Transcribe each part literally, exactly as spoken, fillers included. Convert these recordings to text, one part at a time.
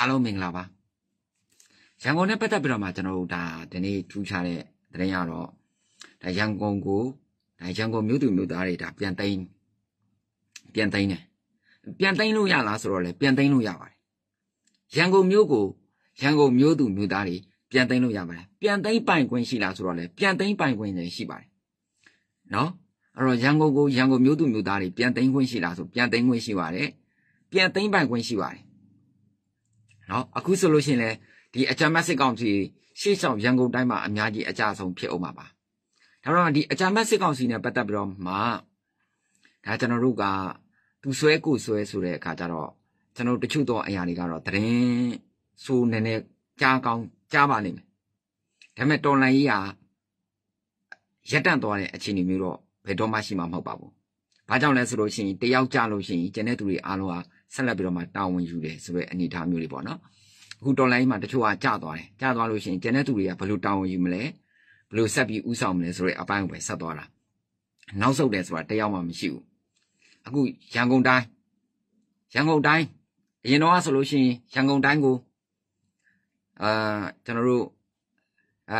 အားလုံးမင်္ဂလာပါရန်ကုန်နဲ့ပတ်သက်ပြီးတော့မှကျွန်တော်တို့ဒါဒီနေ့ထူးခြားတဲ့သတင်းရတော့ဒါရန်ကုန်ကိုဒါရန်ကုန်မြို့သူမြို့သားတွေဒါပြန်သိမ်းပြန်သိမ်းတယ်ပြန်သိမ်းလို့ရလားဆိုတော့လေပြန်သိမ်းလို့ရပါတယ်ရန်ကုန်မြို့ကိုရန်ကုန်မြို့သူမြို့သားတွေပြန်သိမ်းလို့ရပါတယ်ပြန်သိမ်းပိုင်ခွင့်ရှိလားဆိုတော့လေပြန်သိမ်းပိုင်ခွင့်လည်းရှိပါတယ်နော်အဲ့တော့ရန်ကုန်ကိုရန်ကုန်မြို့သူမြို့သားတွေပြန်သိမ်းခွင့်ရှိလားဆိုပြန်သိမ်းခွင့်ရှိပါတယ်ပြန်သိမ်းပိုင်ခွင့်ရှိပါတယ်နော်အခုဆိုလို့ရှိရင်လေဒီအကြမ်းဖက်စစ်ကောင်စီရှေ့ဆောင်ရန်ကုန်တိုင်းမှာအများကြီးအကြဆုံးဖြစ်အောင်ပါပါဒါတော့ဒီအကြမ်းဖက်စစ်ကောင်စီနဲ့ပတ်သက်ပြီးတော့မှဒါကျွန်တော်တို့ကသူဆွဲကိုဆွဲဆိုတဲ့အခါကျတော့ကျွန်တော်တချို့သောအရာတွေကတော့သတင်းဆိုးနေနေကြားကောင်းကြားပါလိမ့်မယ်ဒါပေမဲ့တော်လိုင်းကြီးကရက်တန့်သွားတဲ့အခြေအနေမျိုးတော့ဘယ်တော့မှရှိမှာမဟုတ်ပါဘူးဘာကြောင့်လဲဆိုလို့ရှိရင်တယောက်ကြလို့ရှိရင်ကျန်တဲ့သူတွေအားလုံးကဆက်လက်ပြီးတော့မှတာဝန်ယူတယ်ဆိုတဲ့အနေအထားမျိုးတွေပေါ့နော်အခုတော်လိုင်းမှာတချို့ကကြသွားတယ်ကြသွားလို့ရှိရင်ကျန်တဲ့သူတွေကဘယ်လိုတာဝန်ယူမလဲဘယ်လိုဆက်ပြီးဥဆောင်မလဲဆိုတဲ့အပိုင်းကိုပဲဆက်သွားတာနောက်ဆုတ်တယ်ဆိုတာတယောက်မှမရှိဘူးအခုရန်ကုန်တိုင်းရန်ကုန်တိုင်းအရင်တော့ဆိုလို့ရှိရင်ရန်ကုန်တိုင်းကိုအာကျွန်တော်တို့အာ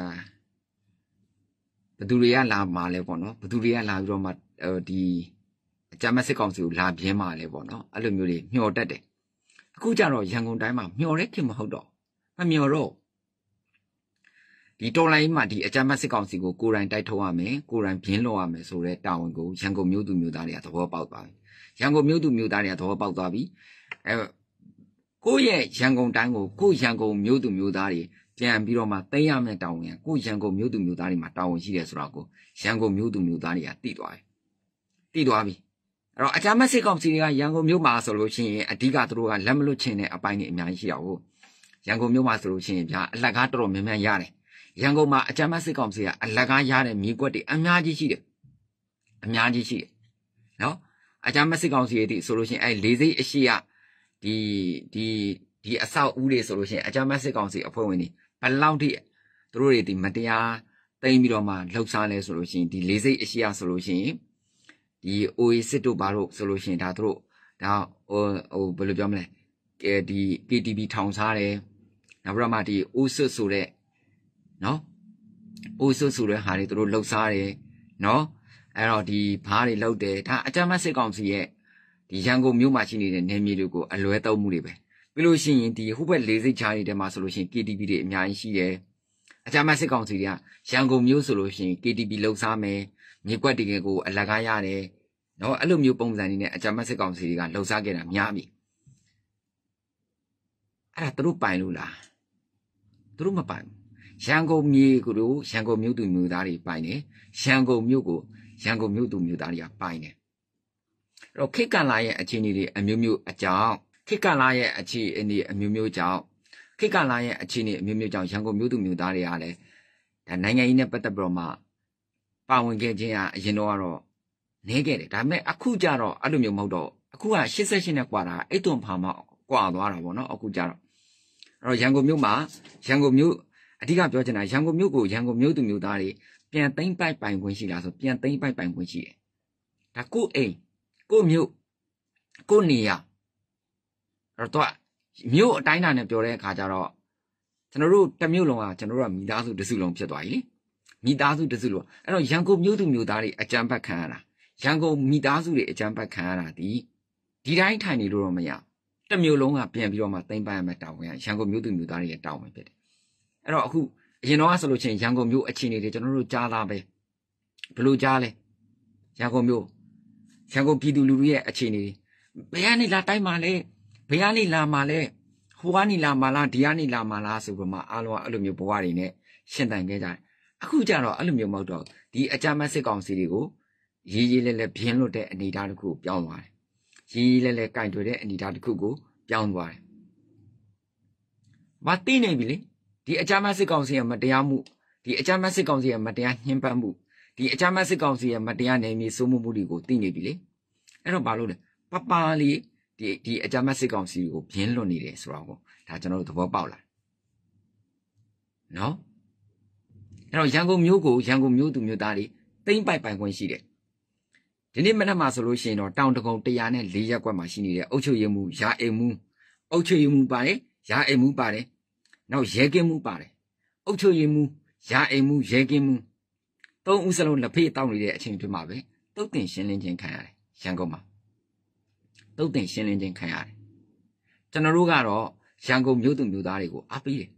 ဘသူတွေကလာမှာလဲပေါ့နော်ဘသူတွေကလာပြီးတော့မှဒီအကြမ်းဖက်စစ်ကောင်စီကိုလာပြင်းမှာလဲပေါ့နော်အဲ့လိုမျိုးတွေမျှော်တတ်တယ်အခုကျတော့ရန်ကုန်တိုင်းမှာမျှော်တဲ့ခင်မဟုတ်တော့မမျှော်တော့ဒီတော်လိုင်းမှာဒီအကြမ်းဖက်စစ်ကောင်စီကိုကိုယ်တိုင်တိုက်ထုတ်ရမယ်ကိုယ်တိုင်ပြင်းလို့ရမယ်ဆိုတဲ့တာဝန်ကိုရန်ကုန်မြို့သူမြို့သားတွေကသဘောပေါက်သွားပြီရန်ကုန်မြို့သူမြို့သားတွေကသဘောပေါက်သွားပြီအဲကိုယ့်ရဲ့ရန်ကုန်တိုင်းကိုကိုယ့်ရန်ကုန်မြို့သူမြို့သားတွေပြန်ပြီးတော့မှသိမ်းရမယ်တာဝန်ကကိုယ့်ရန်ကုန်မြို့သူမြို့သားတွေမှာတာဝန်ရှိတယ်ဆိုတာကိုရန်ကုန်မြို့သူမြို့သားတွေကသိသွားတယ်သိသွားပြီအဲ့တော့အကြမ်းဖက်စစ်ကောင်စီတွေကရန်ကုန်မြို့မှာဆိုလို့ရှိရင်အဓိကသူတို့ကလက်မလွတ်ချင်တဲ့အပိုင်းတွေအများကြီးရှိတာဟုတ်ရန်ကုန်မြို့မှာဆိုလို့ရှိရင်ဗျာအလက်ကားတော်တော်များများရတယ်ရန်ကုန်မှာအကြမ်းဖက်စစ်ကောင်စီကအလက်ကားရတဲ့မြေကွက်တွေအများကြီးရှိတယ်အများကြီးရှိတယ်နော်အကြမ်းဖက်စစ်ကောင်စီရဲ့ဒီဆိုလို့ရှိရင်အဲလေးစိတ်အရှိရဒီဒီဒီအဆောက်အဦတွေဆိုလို့ရှိရင်အကြမ်းဖက်စစ်ကောင်စီအဖွဲ့ဝင်တွေဘယ်လောက်ထိသူတို့တွေဒီမတရားသိမ်းပြီးတော့မှလှုပ်ရှားလဲဆိုလို့ရှိရင်ဒီလေးစိတ်အရှိရဆိုလို့ရှိရင်ဒီ အို အေ စစ်တို့ဘာလို့ဆိုလို့ရှိရင်ဒါတို့ဒါဟိုဟိုဘယ်လိုပြောမလဲဒီ ကေ တီ ဗီ ထောင်စားတယ်နောက်ပြီးတော့မှဒီ အို စစ်ဆိုတဲ့နော်အို စစ်ဆိုတဲ့ဟာတွေသူတို့လှုပ်ရှားတယ်နော်အဲ့တော့ဒီဘားတွေလှုပ်တယ်ဒါအကြမ်းဖက်စစ်ကောင်စီရဲ့ဒီရန်ကုန်မြို့မှာရှိနေတဲ့နေမြေတွေကိုအလွဲသုံးမှုတွေပဲပြီးလို့ရှိရင်ဒီဟိုဘက်လေးစိတ်ချားတွေထဲမှာဆိုလို့ရှိရင် ကေ တီ ဗီ တွေအများကြီးရှိတယ်အကြမ်းဖက်စစ်ကောင်စီတွေကရန်ကုန်မြို့ဆိုလို့ရှိရင် ကေ တီ ဗီ လှုပ်ရှားမယ်မြေကွက်တွေကိုအလကားရတယ်နော်အဲ့လိုမျိုးပုံစံတွေနဲ့အကြမ်းဖက်စစ်ကောင်စီတွေကလှုပ်ရှားခဲ့တာများပြီအဲ့ဒါသူတို့ပိုင်လို့လားသူတို့မပိုင်ဘူးရန်ကုန်မြေကိုရန်ကုန်မြို့သူမြို့သားတွေပိုင်တယ်ရန်ကုန်မြို့ကိုရန်ကုန်မြို့သူမြို့သားတွေကပိုင်တယ်အဲ့တော့ခေတ်ကလာရဲ့အခြေအနေတွေအမျိုးမျိုးအကြောင်းခေတ်ကလာရဲ့အခြေအနေအမျိုးမျိုးကြောင့်ခေတ်ကလာရဲ့အခြေအနေအမျိုးမျိုးကြောင့်ရန်ကုန်မြို့သူမြို့သားတွေကလည်းဒါနိုင်ငံရေးနဲ့ပတ်သက်ပြီးတော့မှပါဝင်ခဲ့ခြင်းကအရင်တော့ကတော့နေခဲ့တယ်ဒါပေမဲ့အခုကျတော့အဲ့လိုမျိုးမဟုတ်တော့အခုကရှစ်ဆယ့်ရှစ်နဲ့ကွာတာအဲ့သွန်ဖာမှကွာသွားတာပေါ့နော်အခုကျတော့အဲ့တော့ရန်ကုန်မြို့မှာရန်ကုန်မြို့အဓိကပြောချင်တာရန်ကုန်မြို့ကိုရန်ကုန်မြို့သူမြို့သားတွေပြန်သိမ်းပိုက်ပိုင်ခွင့်ရှိလားဆိုပြန်သိမ်းပိုက်ပိုင်ခွင့်ရှိတယ်ဒါကိုအိမ်ကိုမြို့ကိုနေရအဲ့တော့မြို့အတိုင်းအတာနဲ့ပြောတဲ့အခါကျတော့ကျွန်တော်တို့တစ်မြို့လုံးကကျွန်တော်တို့ကမိသားစုတစ်စုလုံးဖြစ်သွားပြီလေမိသားစုတစ်စုလုံးအဲ့တော့ရန်ကုန်မြို့သူမြို့သားတွေအကြမ်းဖက်ခံရတာရန်ကုန်မိသားစုတွေအကြမ်းဖက်ခံရတာဒီဒီတိုင်းထိုင်နေလို့တော့မရတစ်မြို့လုံးကပြန်ပြီးတော့မှသိမ်းပိုက်ရမယ့်တာဝန်ကရန်ကုန်မြို့သူမြို့သားတွေရဲ့တာဝန်ဖြစ်တယ်အဲ့တော့အခုအရင်တော့ဆိုလို့ချင်းရန်ကုန်မြို့အခြေအနေတွေကျွန်တော်တို့ကြားလာပဲဘယ်လိုကြားလဲရန်ကုန်မြို့ရန်ကုန်ပြည်သူလူထုရဲ့အခြေအနေဘယ်ကနေလာတိုင်းမှာလဲဘယ်ကနေလာမှာလဲဟိုကနေလာမှာလားဒီကနေလာမှာလားဆိုပြီးမှအားလုံးကအဲ့လိုမျိုးဘဝတွေနဲ့ရှင်းတန်ခဲ့ကြတယ်အခုကျတော့အဲ့လိုမျိုးမဟုတ်တော့ဒီအကြမ်းဖက်စစ်ကောင်စီတွေကိုရေးရေးလဲလဲပြင်းလွတ်တဲ့အနေအထားတစ်ခုပြောင်းသွားတယ်ရေးရေးလဲလဲကင်တွယ်တဲ့အနေအထားတစ်ခုကိုပြောင်းသွားတယ်မသိနေပြီလေဒီအကြမ်းဖက်စစ်ကောင်စီရဲ့မတရားမှုဒီအကြမ်းဖက်စစ်ကောင်စီရဲ့မတရားညှဉ်းပန်းမှုဒီအကြမ်းဖက်စစ်ကောင်စီရဲ့မတရားနယ်မြေစိုးမိုးမှုတွေကိုသိနေပြီလေအဲ့တော့ဘာလို့လဲပပလေးဒီဒီအကြမ်းဖက်စစ်ကောင်စီကိုပြင်းလွတ်နေတယ်ဆိုတော့ဒါကျွန်တော်တို့သဘောပေါက်လာနော်အဲ့တော့ရန်ကုန်မြို့ကိုရန်ကုန်မြို့သူမြို့သားတွေသိမ့်ပိုက်ပိုင်ခွင့်ရှိတယ်ဒီနေ့မနက်မှာဆိုလို့ရှိရင်တော့တောင်တကုံတစ်ရာနဲ့လေးရပ်ကွက်မှာရှိနေတဲ့အုတ်ချုပ်ရည်မှုရာအိမ်မှုအုတ်ချုပ်ရည်မှုပါတယ်ရာအိမ်မှုပါတယ်နောက်ရဲကင်းမှုပါတယ်အုတ်ချုပ်ရည်မှုရာအိမ်မှုရဲကင်းမှုသုံးဦးစလုံးလက်ဖေးတောင်းနေတဲ့အချိန်ဖြစ်မှာပဲတုတ်တင်ရှင်းလင်းခြင်းခံရတယ်ရန်ကုန်မှာတုတ်တင်ရှင်းလင်းခြင်းခံရတယ်ကျွန်တော်တို့ကတော့ရန်ကုန်မြို့သူမြို့သားတွေကိုအားပေးတယ်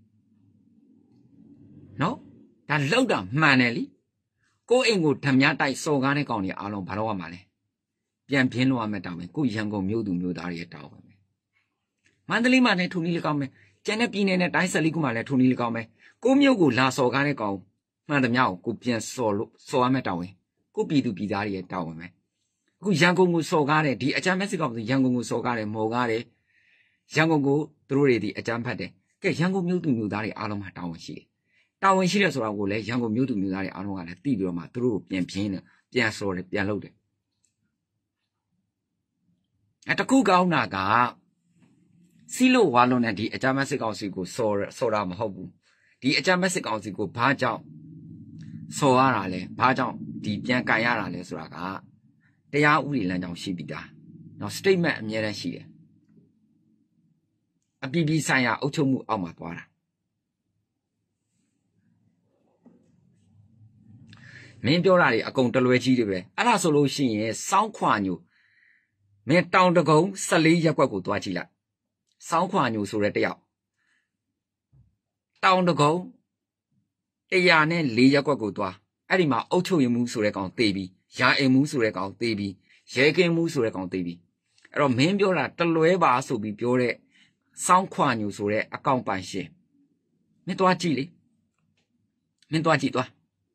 နော်ဒါလောက်တာမှန်တယ်လीကိုအိမ်ကိုဓမြတိုက်စော်ကားတဲ့ကောင်တွေအားလုံးဘာလို့ရမှာလဲပြန်ပြင်းလို့ရမယ်တောင်းမယ်ကိုရန်ကုန်မြို့သူမြို့သားတွေတောင်းမယ်မန္တလေးမှာလည်းထုံနည်း၎င်းပဲကျန်တဲ့ပြည်နယ်နဲ့တိုင်းဆက်လေးခုမှာလည်းထုံနည်း၎င်းပဲကိုမြို့ကိုလာစော်ကားတဲ့ကောင်မှန်သမျှကိုကိုပြန်စော်လို့စော်ရမယ်တောင်းဝင်ကိုပြည်သူပြည်သားတွေတောင်းဝင်မယ်အခုရန်ကုန်ကိုစော်ကားတဲ့ဒီအကြမ်းဖက်စစ်ကောင်စီရန်ကုန်ကိုစော်ကားတယ်မော်ကားတယ်ရန်ကုန်ကိုသူတို့တွေဒီအကြမ်းဖက်တယ်ကဲရန်ကုန်မြို့သူမြို့သားတွေအားလုံးမှာတောင်းဝင်ရှိတယ်တာဝန်ရှိတယ်ဆိုတာကိုလည်းရန်ကုန်မြို့သူမြို့သားတွေအားလုံးကလည်းသိပြီးတော့မှသူတို့ကိုပြန်ပြင်းတယ်ပြန်စော်တယ်ပြန်လုပ်တယ်အဲတခုကောင်းတာကစီလို့ဝါလုံးနဲ့ဒီအကြမ်းဖက်စစ်ကောင်စီကိုစော်စော်တာမဟုတ်ဘူးဒီအကြမ်းဖက်စစ်ကောင်စီကိုဘာကြောင့်စော်ရတာလဲဘာကြောင့်ဒီပြန်ကန်ရတာလဲဆိုတာကတရားဥပဒေလမ်းကြောင်းရှိပြီးသားနော် statement အများတန်းရှိတယ်အပြည်ပြည်ဆိုင်ရာအုပ်ချုပ်မှုအောက်မှာသွားတာမင်းပြောတာတွေအကုန်တလွဲကြီးတွေပဲအဲ့ဒါဆိုလို့ရှိရင်စောင်းခွာညိုမင်းတောင်တကုံ၁၄ရက်ကွက်ကိုသွားကြည့်လိုက်စောင်းခွာညိုဆိုတဲ့တယောက်တောင်တကုံ၁၀၄ရက်ကွက်ကိုသွားအဲ့ဒီမှာအုတ်ချုပ်ရမှုဆိုတဲ့ကောင်သေပြီးရာအိမ်မှုဆိုတဲ့ကောင်သေပြီးရဲကင်းမှုဆိုတဲ့ကောင်သေပြီးအဲ့တော့မင်းပြောတာတလွဲပါဆိုပြီးပြောတဲ့စောင်းခွာညိုဆိုတဲ့အကောင့်ပိုင်ရှင်မင်းသွားကြည့်လေမင်းသွားကြည့်သွား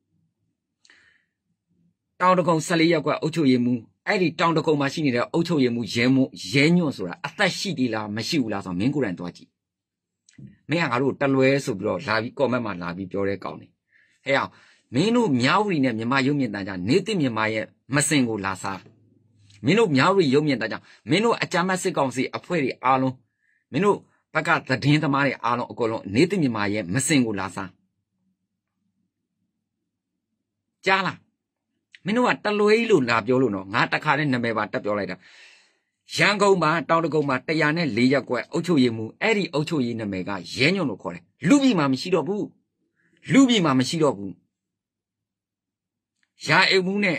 တောင်တကုံ၁၄ရက်ကွက်အုတ်ချုပ်ရည်မှုအဲ့ဒီတောင်တကုံမှာရှိနေတဲ့အုတ်ချုပ်ရည်မှုရဲမှုရဲညွန့်ဆိုတာအသက်ရှိသေးလားမရှိဘူးလားဆိုတော့မင်းကိုယ်တိုင်သွားကြည့်မင်းကငါတို့တလွဲဆိုပြီးတော့လာပြီး comment မှာလာပြီးပြောတဲ့ကောင်နေဟဲ့အောင်မင်းတို့မြောက်ဝတီနဲ့မြန်မာရုပ်မြင်တန်ကြနေသိမြန်မာရဲ့မစင်ကိုလာစားမင်းတို့မြောက်ဝတီရုပ်မြင်တန်ကြမင်းတို့အကြမ်းဖက်စစ်ကောင်စီအဖွဲ့တွေအားလုံးမင်းတို့ဘက်ကသတင်းသမားတွေအားလုံးအကုန်လုံးနေသိမြန်မာရဲ့မစင်ကိုလာစားကြားလားမင်းတို့ကတလွဲကြီးလို့လာပြောလို့နော်ငါတခါနဲ့နာမည်ပါတက်ပြောလိုက်တာရန်ကုန်မှာတောင်တကုံမှာ၁၀၄ရက်ကွက်အုတ်ချုပ်ရည်မှုအဲ့ဒီအုတ်ချုပ်ရည်နာမည်ကရဲညွန့်လို့ခေါ်တယ်လူပြည်မှာမရှိတော့ဘူးလူပြည်မှာမရှိတော့ဘူးရာအိမ်မှုနဲ့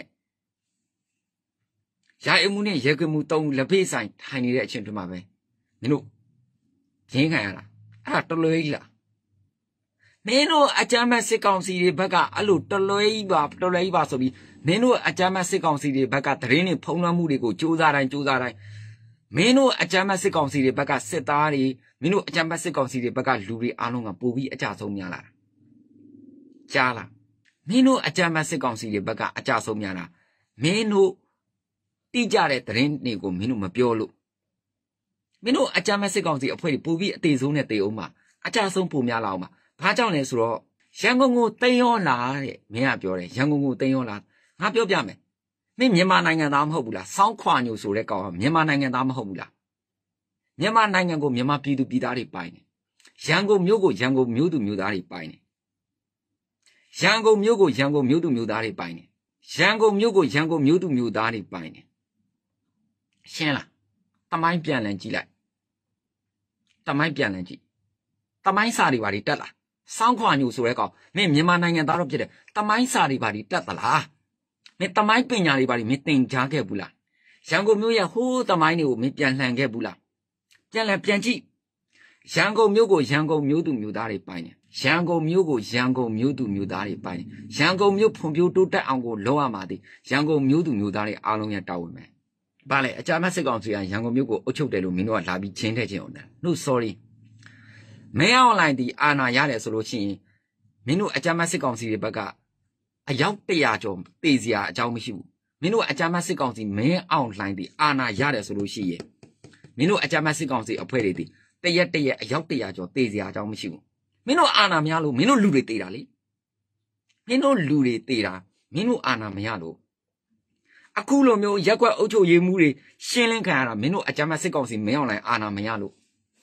ရာအိမ်မှုနဲ့ရဲကွမှုတုံးလက်ဖေးဆိုင်ထိုင်နေတဲ့အချိန်တွေမှာပဲမင်းတို့ရင်းခံရတာအဲ့ဒါတလွဲကြီးလားမင်းတို့အကြမ်းဖက်စစ်ကောင်စီတွေဘက်ကအဲ့လိုတလွဲကြီးပါတလွဲကြီးပါဆိုပြီးမင်းတို့အကြမ်းဖက်စစ်ကောင်စီတွေဘက်ကသတင်းတွေဖုံးလွှမ်းမှုတွေကိုစူးစမ်းတိုင်းစူးစမ်းတိုင်းမင်းတို့အကြမ်းဖက်စစ်ကောင်စီတွေဘက်ကစစ်သားတွေမင်းတို့အကြမ်းဖက်စစ်ကောင်စီတွေဘက်ကလူတွေအားလုံးကပိုပြီးအကြဆုံးများလာတာကြားလားမင်းတို့အကြမ်းဖက်စစ်ကောင်စီတွေဘက်ကအကြဆုံးများလာမင်းတို့တိကျတဲ့သတင်းတွေကိုမင်းတို့မပြောလို့မင်းတို့အကြမ်းဖက်စစ်ကောင်စီအဖွဲ့တွေပိုပြီးအသေးဆုံးနဲ့တေအောင်မှာအကြဆုံးပိုများလာအောင်မှာဘာကြောင့်လဲဆိုတော့ရန်ကုန်ကိုသိမ်းရောလာတဲ့မင်းကပြောတယ်ရန်ကုန်ကိုသိမ်းရောလာငါပြောပြမယ်မင်းမြန်မာနိုင်ငံသားမဟုတ်ဘူးလားစောင်းခွာညိုဆိုတဲ့ကောင်ကမြန်မာနိုင်ငံသားမဟုတ်ဘူးလားမြန်မာနိုင်ငံကိုမြန်မာပြည်သူပြည်သားတွေပိုင်တယ်ရန်ကုန်မြို့ကိုရန်ကုန်မြို့သူမြို့သားတွေပိုင်တယ်ရန်ကုန်မြို့ကိုရန်ကုန်မြို့သူမြို့သားတွေပိုင်တယ်ရန်ကုန်မြို့ကိုရန်ကုန်မြို့သူမြို့သားတွေပိုင်တယ်ရှင်းလားတမိုင်းပြန်လည်ကြည့်လိုက်တမိုင်းပြန်လည်ကြည့်တမိုင်းစာတွေပါတွေတက်လာစောင်းခွာညိုဆိုတဲ့ကောင်မင်းမြန်မာနိုင်ငံသားတော့ဖြစ်တယ်တမိုင်းစာတွေပါတွေတက်သလားမင်းတမိုင်းပညာတွေပါတွေမင်းသင်ကြားခဲ့ဘူးလားရန်ကုန်မြို့ရဲ့ဟိုးတမိုင်းတွေကိုမင်းပြန်လှန်ခဲ့ဘူးလားပြန်လည်ပြန်ကြည့်ရန်ကုန်မြို့ကိုရန်ကုန်မြို့သူမြို့သားတွေပိုင်တယ်ရန်ကုန်မြို့ကိုရန်ကုန်မြို့သူမြို့သားတွေပိုင်တယ်ရန်ကုန်မြို့ဖွံ့ဖြိုးတိုးတက်အောင်ကိုလုပ်ရမှာဒီရန်ကုန်မြို့သူမြို့သားတွေအားလုံးရဲ့တာဝန်ပဲဘာလဲအကြမ်းဖက်စစ်ကောင်စီကရန်ကုန်မြို့ကိုအုပ်ချုပ်တယ်လို့မင်းတို့ကလာပြီးချင်းထည့်ချင်းအောင်တယ် no sorry မင်းအွန်လိုင်းဒီအာဏာရတယ်ဆိုလို့ရှိရင်မင်းတို့အကြမ်းဖက်စစ်ကောင်စီတွေဘက်ကအယောက်တရာကျော်တေးစရာအကြောင်းမရှိဘူးမင်းတို့အကြမ်းဖက်စစ်ကောင်စီမင်းအွန်လိုင်းဒီအာဏာရတယ်ဆိုလို့ရှိရင်မင်းတို့အကြမ်းဖက်စစ်ကောင်စီအဖွဲ့တွေဒီတရက်တရက်အယောက်တရာကျော်တေးစရာအကြောင်းမရှိဘူးမင်းတို့အာဏာမရလို့မင်းတို့လူတွေတေးတာလေမင်းတို့လူတွေတေးတာမင်းတို့အာဏာမရလို့အခုလိုမျိုးရက်ကွက်အုပ်ချုပ်ရေးမှုတွေရှင်းလင်းခံရတာမင်းတို့အကြမ်းဖက်စစ်ကောင်စီမင်းအောင်လိုင်းအာဏာမရလို့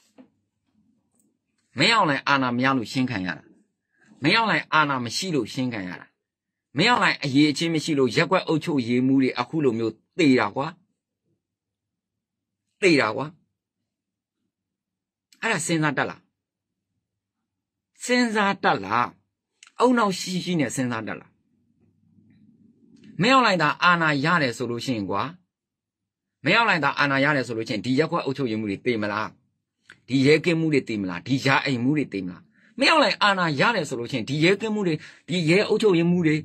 မင်းအောင်လိုင်းအာဏာမရလို့ရှင်းခံရတာမင်းအောင်လိုင်းအာဏာမရှိလို့ရှင်းခံရတာမင်းအောင်လိုင်းအရေးအချင်းမရှိလို့ရက်ကွက်အုပ်ချုပ်ရေးမှုတွေအခုလိုမျိုးတေးတာကွာတေးတာကွာအဲ့ဒါစဉ်းစားတတ်လားစဉ်းစားတတ်လားအုံနောက်ရှိရှိနဲ့စဉ်းစားတတ်လားမင်းအောင်လိုက်တာအာဏာရတယ်ဆိုလို့ရှိရင်ကွာမင်းအောင်လိုက်တာအာဏာရတယ်ဆိုလို့ရှိရင်ဒီရက်ကွက်အုပ်ချုပ်ရေးမှုတွေသိမလားဒီရဲကင်းမှုတွေသိမလားဒီရှားအိမ်မှုတွေသိမလားမင်းအောင်လိုက်အာဏာရတယ်ဆိုလို့ရှိရင်ဒီရဲကင်းမှုတွေဒီရဲအုပ်ချုပ်ရေးမှုတွေ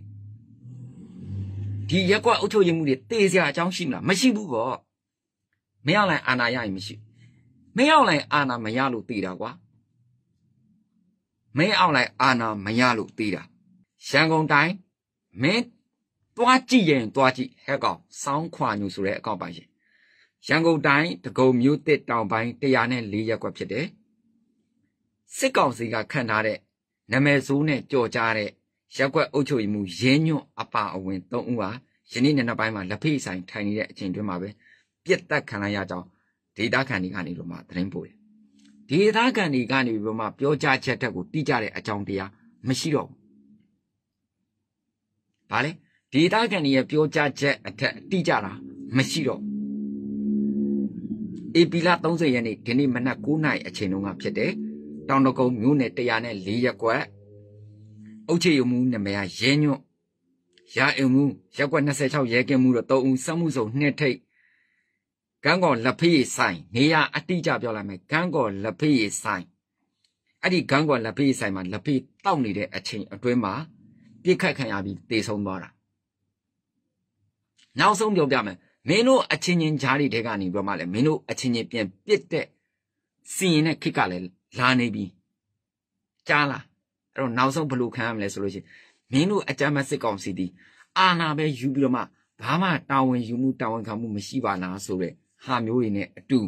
ဒီရက်ကွက်အုပ်ချုပ်ရေးမှုတွေသိစရာအကြောင်းရှိမလားမရှိဘူးပေါ့မင်းအောင်လိုက်အာဏာရရင်မရှိမင်းအောင်လိုက်အာဏာမရလို့သိတာကွာမင်းအောင်လိုက်အာဏာမရလို့သိတာရန်ကုန်တိုင်းမင်းသွားကြည့်ရင်သွားကြည့်ဟဲ့ကောင်စောင်းခွာညူဆိုတဲ့အကောင့်ပိုင်ရှင်ရန်ကုန်တိုင်းတကုံမြို့တစ်တောင်ပိုင်းတစ်ရာနဲ့လေးရပ်ကွက်ဖြစ်တယ်စစ်ကောင်စီကခန့်ထားတဲ့နာမည်ဆိုးနဲ့ကြော်ကြားတဲ့ရက်ကွက်အုပ်ချုပ်ရေးမှုရင်းညွန့်အပါအဝင်သုံးဦးဟာယနေ့နေ့နောက်ပိုင်းမှာလက်ဖိတ်ဆိုင်ထိုင်နေတဲ့အချိန်တွင်းမှာပဲပြစ်တက်ခံလိုက်ရကြောင်းဒေတာခန်ဒီကနေတော့မှသတင်းပို့တယ်ဒေတာခန်ဒီကနေပြီးတော့မှပြောကြားချက်တက်ကိုတိကျတဲ့အကြောင်းတရားမရှိတော့ဘူး။ဘာလဲဒေတာခန်ဒီရဲ့ပြောကြားချက်အထက်တိကျတာမရှိတော့ဧပြီလသုံးဆယ်ရက်နေ့ဒီနေ့မနက်၉နာရီအချိန်တုန်းကဖြစ်တယ်တောင်တကုံမြို့နယ်တစ်ရာနဲ့လေးရပ်ကွက်အုတ်ချေရုံမှုနာမည်ရဲညွန့်ရာအုံမှုရက်ကွက်၂၆ရဲကင်းမှုတော့သုံးဦးစက်မှုစုံနှစ်ထိပ်ကန်းကော်လက်ဖေးဆိုင်နေရအတိအကျပြောလိုက်မယ်ကန်းကော်လက်ဖေးဆိုင်အဲ့ဒီကန်းကော်လက်ဖေးဆိုင်မှာလက်ဖေးတောက်နေတဲ့အချိန်အတွင်းမှာပြစ်ခတ်ခံရပြီးတေဆုံးသွားတာနောက်ဆုံးပြောပြမယ်မင်းတို့အချင်းချင်းကြားတွေတဲကနေပြောမှလဲမင်းတို့အချင်းချင်းပြန်ပြစ်တဲ့စီရင်တဲ့ခစ်ကလည်းလာနေပြီကြားလားအဲ့တော့နောက်ဆုံးဘလို့ခံရမလဲဆိုလို့ရှိရင်မင်းတို့အကြမ်းမဲ့စစ်ကောင်စီတီအာဏာပဲယူပြီးတော့မှဘာမှတာဝန်ယူမှုတာဝန်ခံမှုမရှိပါလားဆိုတဲ့ဟာမျိုးတွေနဲ့အတူ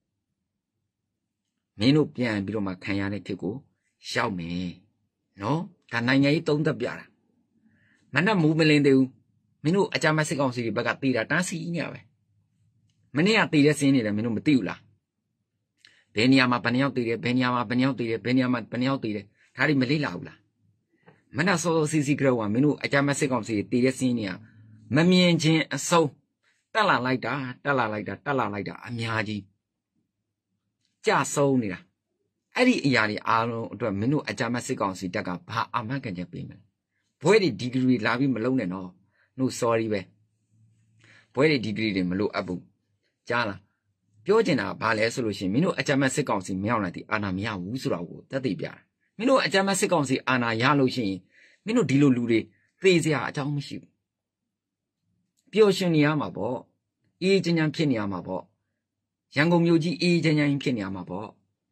မင်းတို့ပြန်ပြီးတော့မှခံရတဲ့ခစ်ကိုရောက်မယ်နော်ဒါနိုင်ငံရေးသုံးသက်ပြတာမနဲ့မူးမလင်းသေးဘူးမင်းတို့အကြမ်းမဲ့စစ်ကောင်စီတွေဘက်ကတေးတာတန်းစီနေရပဲမနေ့ကတေးတဲ့စင်းနေတယ်မင်းတို့မသိဘူးလားဘယ်နေရာမှာဘယ်နှယောက်တေးတယ်ဘယ်နေရာမှာဘယ်နှယောက်တေးတယ်ဘယ်နေရာမှာဘယ်နှယောက်တေးတယ်ဒါတွေမလေးလာဘူးလားမနဲ့စောစောစီစီကြောကမင်းတို့အကြမ်းမဲ့စစ်ကောင်စီတေးတဲ့စင်းနေရမမြင်ချင်းအဆုံးတက်လာလိုက်တာတက်လာလိုက်တာတက်လာလိုက်တာအများကြီးကြဆုံးနေတာအဲ့ဒီအရာတွေအားလုံးအတွက်မင်းတို့အကြမ်းမဲ့စစ်ကောင်စီတက်ကဘာအာမခံချက်ပေးမလဲဘွဲတွေဒီဂရီလာပြီးမလုံးနဲ့နော်no sorry ပဲဘွဲတွေဒီဂရီတွေမလို့အပ်ဘူးကြားလားပြောချင်တာဘာလဲဆိုလို့ရှိရင်မင်းတို့အကြမ်းမဲ့စစ်ကောင်စီမရောက်နိုင်တဲ့အာဏာမရဘူးဆိုတာကိုသက်သေပြတာမင်းတို့အကြမ်းမဲ့စစ်ကောင်စီအာဏာရလို့ရှိရင်မင်းတို့ဒီလိုလူတွေသေစရာအကြောင်းမရှိဘူးပျော်ရွှင်နေရမှာပေါ့အေးချမ်းချမ်းဖြစ်နေရမှာပေါ့ရန်ကုန်မြို့ကြီးအေးချမ်းချမ်းဖြစ်နေရမှာပေါ့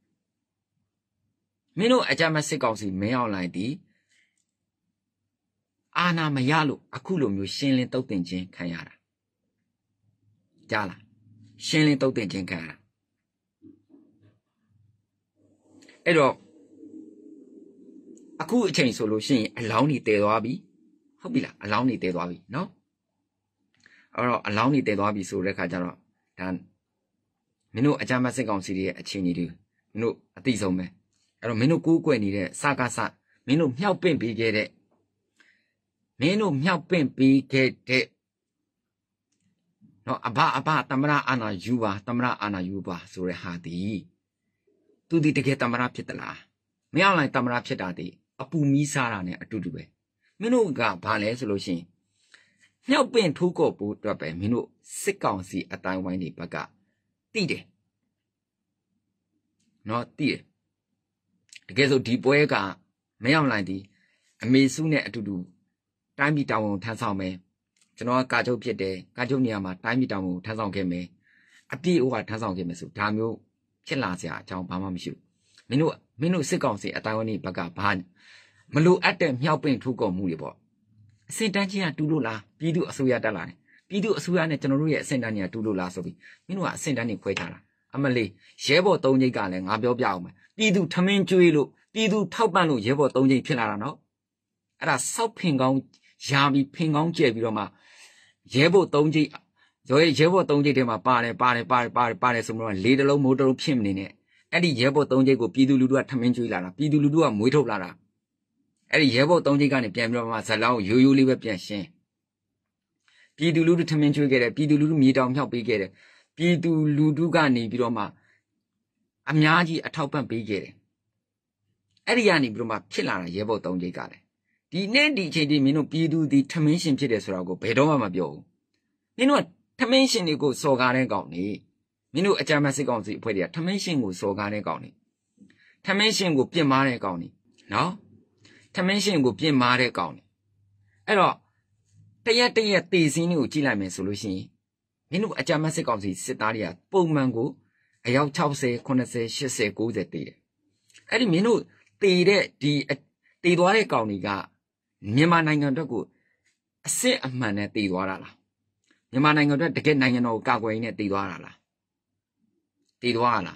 မင်းတို့အကြမ်းမဲ့စစ်ကောင်စီမရောက်နိုင်တဲ့အာဏာမရလို့အခုလိုမျိုးရှင်းလင်းတုတ်တင်ခြင်းခံရတာကြားလားရှင်းလင်းတုတ်တင်ခြင်းခံရတာအဲ့တော့အခုအချိန်ဆိုလို့ရှိရင်အလောင်းတွေတည်သွားပြီဟုတ်ပြီလားအလောင်းတွေတည်သွားပြီနော်အဲ့တော့အလောင်းတွေတည်သွားပြီဆိုတဲ့ခါကျတော့ဒါမင်းတို့အကြမ်းဖက်စစ်ကောင်စီရဲ့အခြေအနေတွေမင်းတို့အသိဆုံးပဲအဲ့တော့မင်းတို့ကိုးကွယ်နေတဲ့စကားစမင်းတို့မြောက်ပင့်ပေးခဲ့တဲ့မင်းတို့မြောက်ပင့်ပေးခဲ့တဲ့နော်အဘအဘသမရအာနာယူပါသမရအာနာယူပါဆိုတဲ့ဟာဒီသူဒီတကယ်သမရဖြစ်သလားမင်းအောင်လိုက်သမရဖြစ်တာဒီအပူမီးစားတာနဲ့အတူတူပဲမင်းတို့ကဘာလဲဆိုလို့ရှိရင်မြောက်ပင့်ထိုးကော့ဖို့အတွက်ပဲမင်းတို့စစ်ကောင်စီအတိုင်းဝိုင်းတွေဘက်ကတိတယ်နော်တိတယ်တကယ်ဆိုဒီပွဲကမင်းအောင်လိုက်ဒီအမေစုနဲ့အတူတူတိုင်းပြည်တောင်ဝန်ထမ်းဆောင်မယ်ကျွန်တော်ကကာချုပ်ဖြစ်တယ်ကာချုပ်နေရာမှာတိုင်းပြည်တောင်ဝန်ထမ်းဆောင်ခဲ့မယ်အပြည့်အဝထမ်းဆောင်ခဲ့မယ်ဆိုဒါမျိုးဖြစ်လာစရာအကြောင်းဘာမှမရှိဘူးမင်းတို့မင်းတို့စစ်ကောင်စီအတိုင်းဝန်တွေဘက်ကဘာမလိုအပ်တဲ့မြောက်ပင့်ထိုးကော်မှုတွေပေါ့အစင်တန်းချင်းကတူလို့လားပြည်သူအစိုးရတက်လာတယ်ပြည်သူအစိုးရနဲ့ကျွန်တော်တို့ရဲ့အစင်တန်းကြီးကတူလို့လားဆိုပြီးမင်းတို့ကအစင်တန်းကြီးခွဲခြားတာအမလေးရဲဘော်သုံးချိတ်ကလည်းငါပြောပြအောင်မယ်ပြည်သူထမင်းကျွေးလို့ပြည်သူထောက်ပံ့လို့ရဲဘော်သုံးချိတ်ဖြစ်လာတာနော်အဲ့ဒါစောက်ဖင်ကောင်းရာပြီးဖင်ကောင်းကျဲပြီးတော့မှရဲဘော်သုံးချိတ်ရဲရဲဘော်သုံးချိတ်ထဲမှာပါတယ်ပါတယ်ပါတယ်ပါတယ်ပါတယ်ဆိုတော့လေးတလုံးမိုးတလုံးဖြစ်မနေနဲ့အဲ့ဒီရဲဘော်သုံးချိတ်ကိုပြည်သူလူထုကထမင်းကျွေးလာတာပြည်သူလူထုကမွေးထုတ်လာတာအဲ့ဒီရဲဘော်သုံးချိတ်ကနေပြန်ပြီးတော့မှဇလောင်းရိုးရိုးလေးပဲပြန်ရှင်းပြည်သူလူထုထမင်းကျွေးခဲ့တယ်ပြည်သူလူထုမြေတောင်မြောက်ပေးခဲ့တယ်ပြည်သူလူထုကနေပြီးတော့မှအများကြီးအထောက်ပံ့ပေးခဲ့တယ်အဲ့ဒီကနေပြီးတော့မှဖြစ်လာတာရဲဘော်သုံးချိတ်ကလည်းဒီနေ့ဒီအချိန်ဒီမင်းတို့ပြည်သူဒီထမင်းရှင်ဖြစ်တယ်ဆိုတော့ကိုဘယ်တော့မှမပြောဘူးမင်းတို့ကထမင်းရှင်တွေကိုစော်ကားတဲ့ကောင်နေမင်းတို့အကြမ်းဖက်စစ်ကောင်စီအဖွဲ့တွေကထမင်းရှင်ကိုစော်ကားတဲ့ကောင်နေထမင်းရှင်ကိုပြစ်မားတဲ့ကောင်နေနော်ထမင်းရှင်ကိုပြစ်မားတဲ့ကောင်နေအဲ့တော့တရက်တရက်တေစင်းလေးကိုကြည့်လိုက်မယ်ဆိုလို့ရှိရင်မင်းတို့အကြမ်းဖက်စစ်ကောင်စီစစ်သားတွေကပုံမှန်ကိုအယောက်၆၀ ၇၀ ၈၀ ၉၀တေးတယ်အဲ့ဒီမင်းတို့တေတဲ့ဒီတေသွားတဲ့ကောင်တွေကမြန်မာနိုင်ငံအတွက်ကိုအစစ်အမှန်နဲ့တေသွားတာလားမြန်မာနိုင်ငံအတွက်တကယ်နိုင်ငံတော်ကိုကာကွယ်ရင်းနဲ့တေသွားတာလားတေသွားလား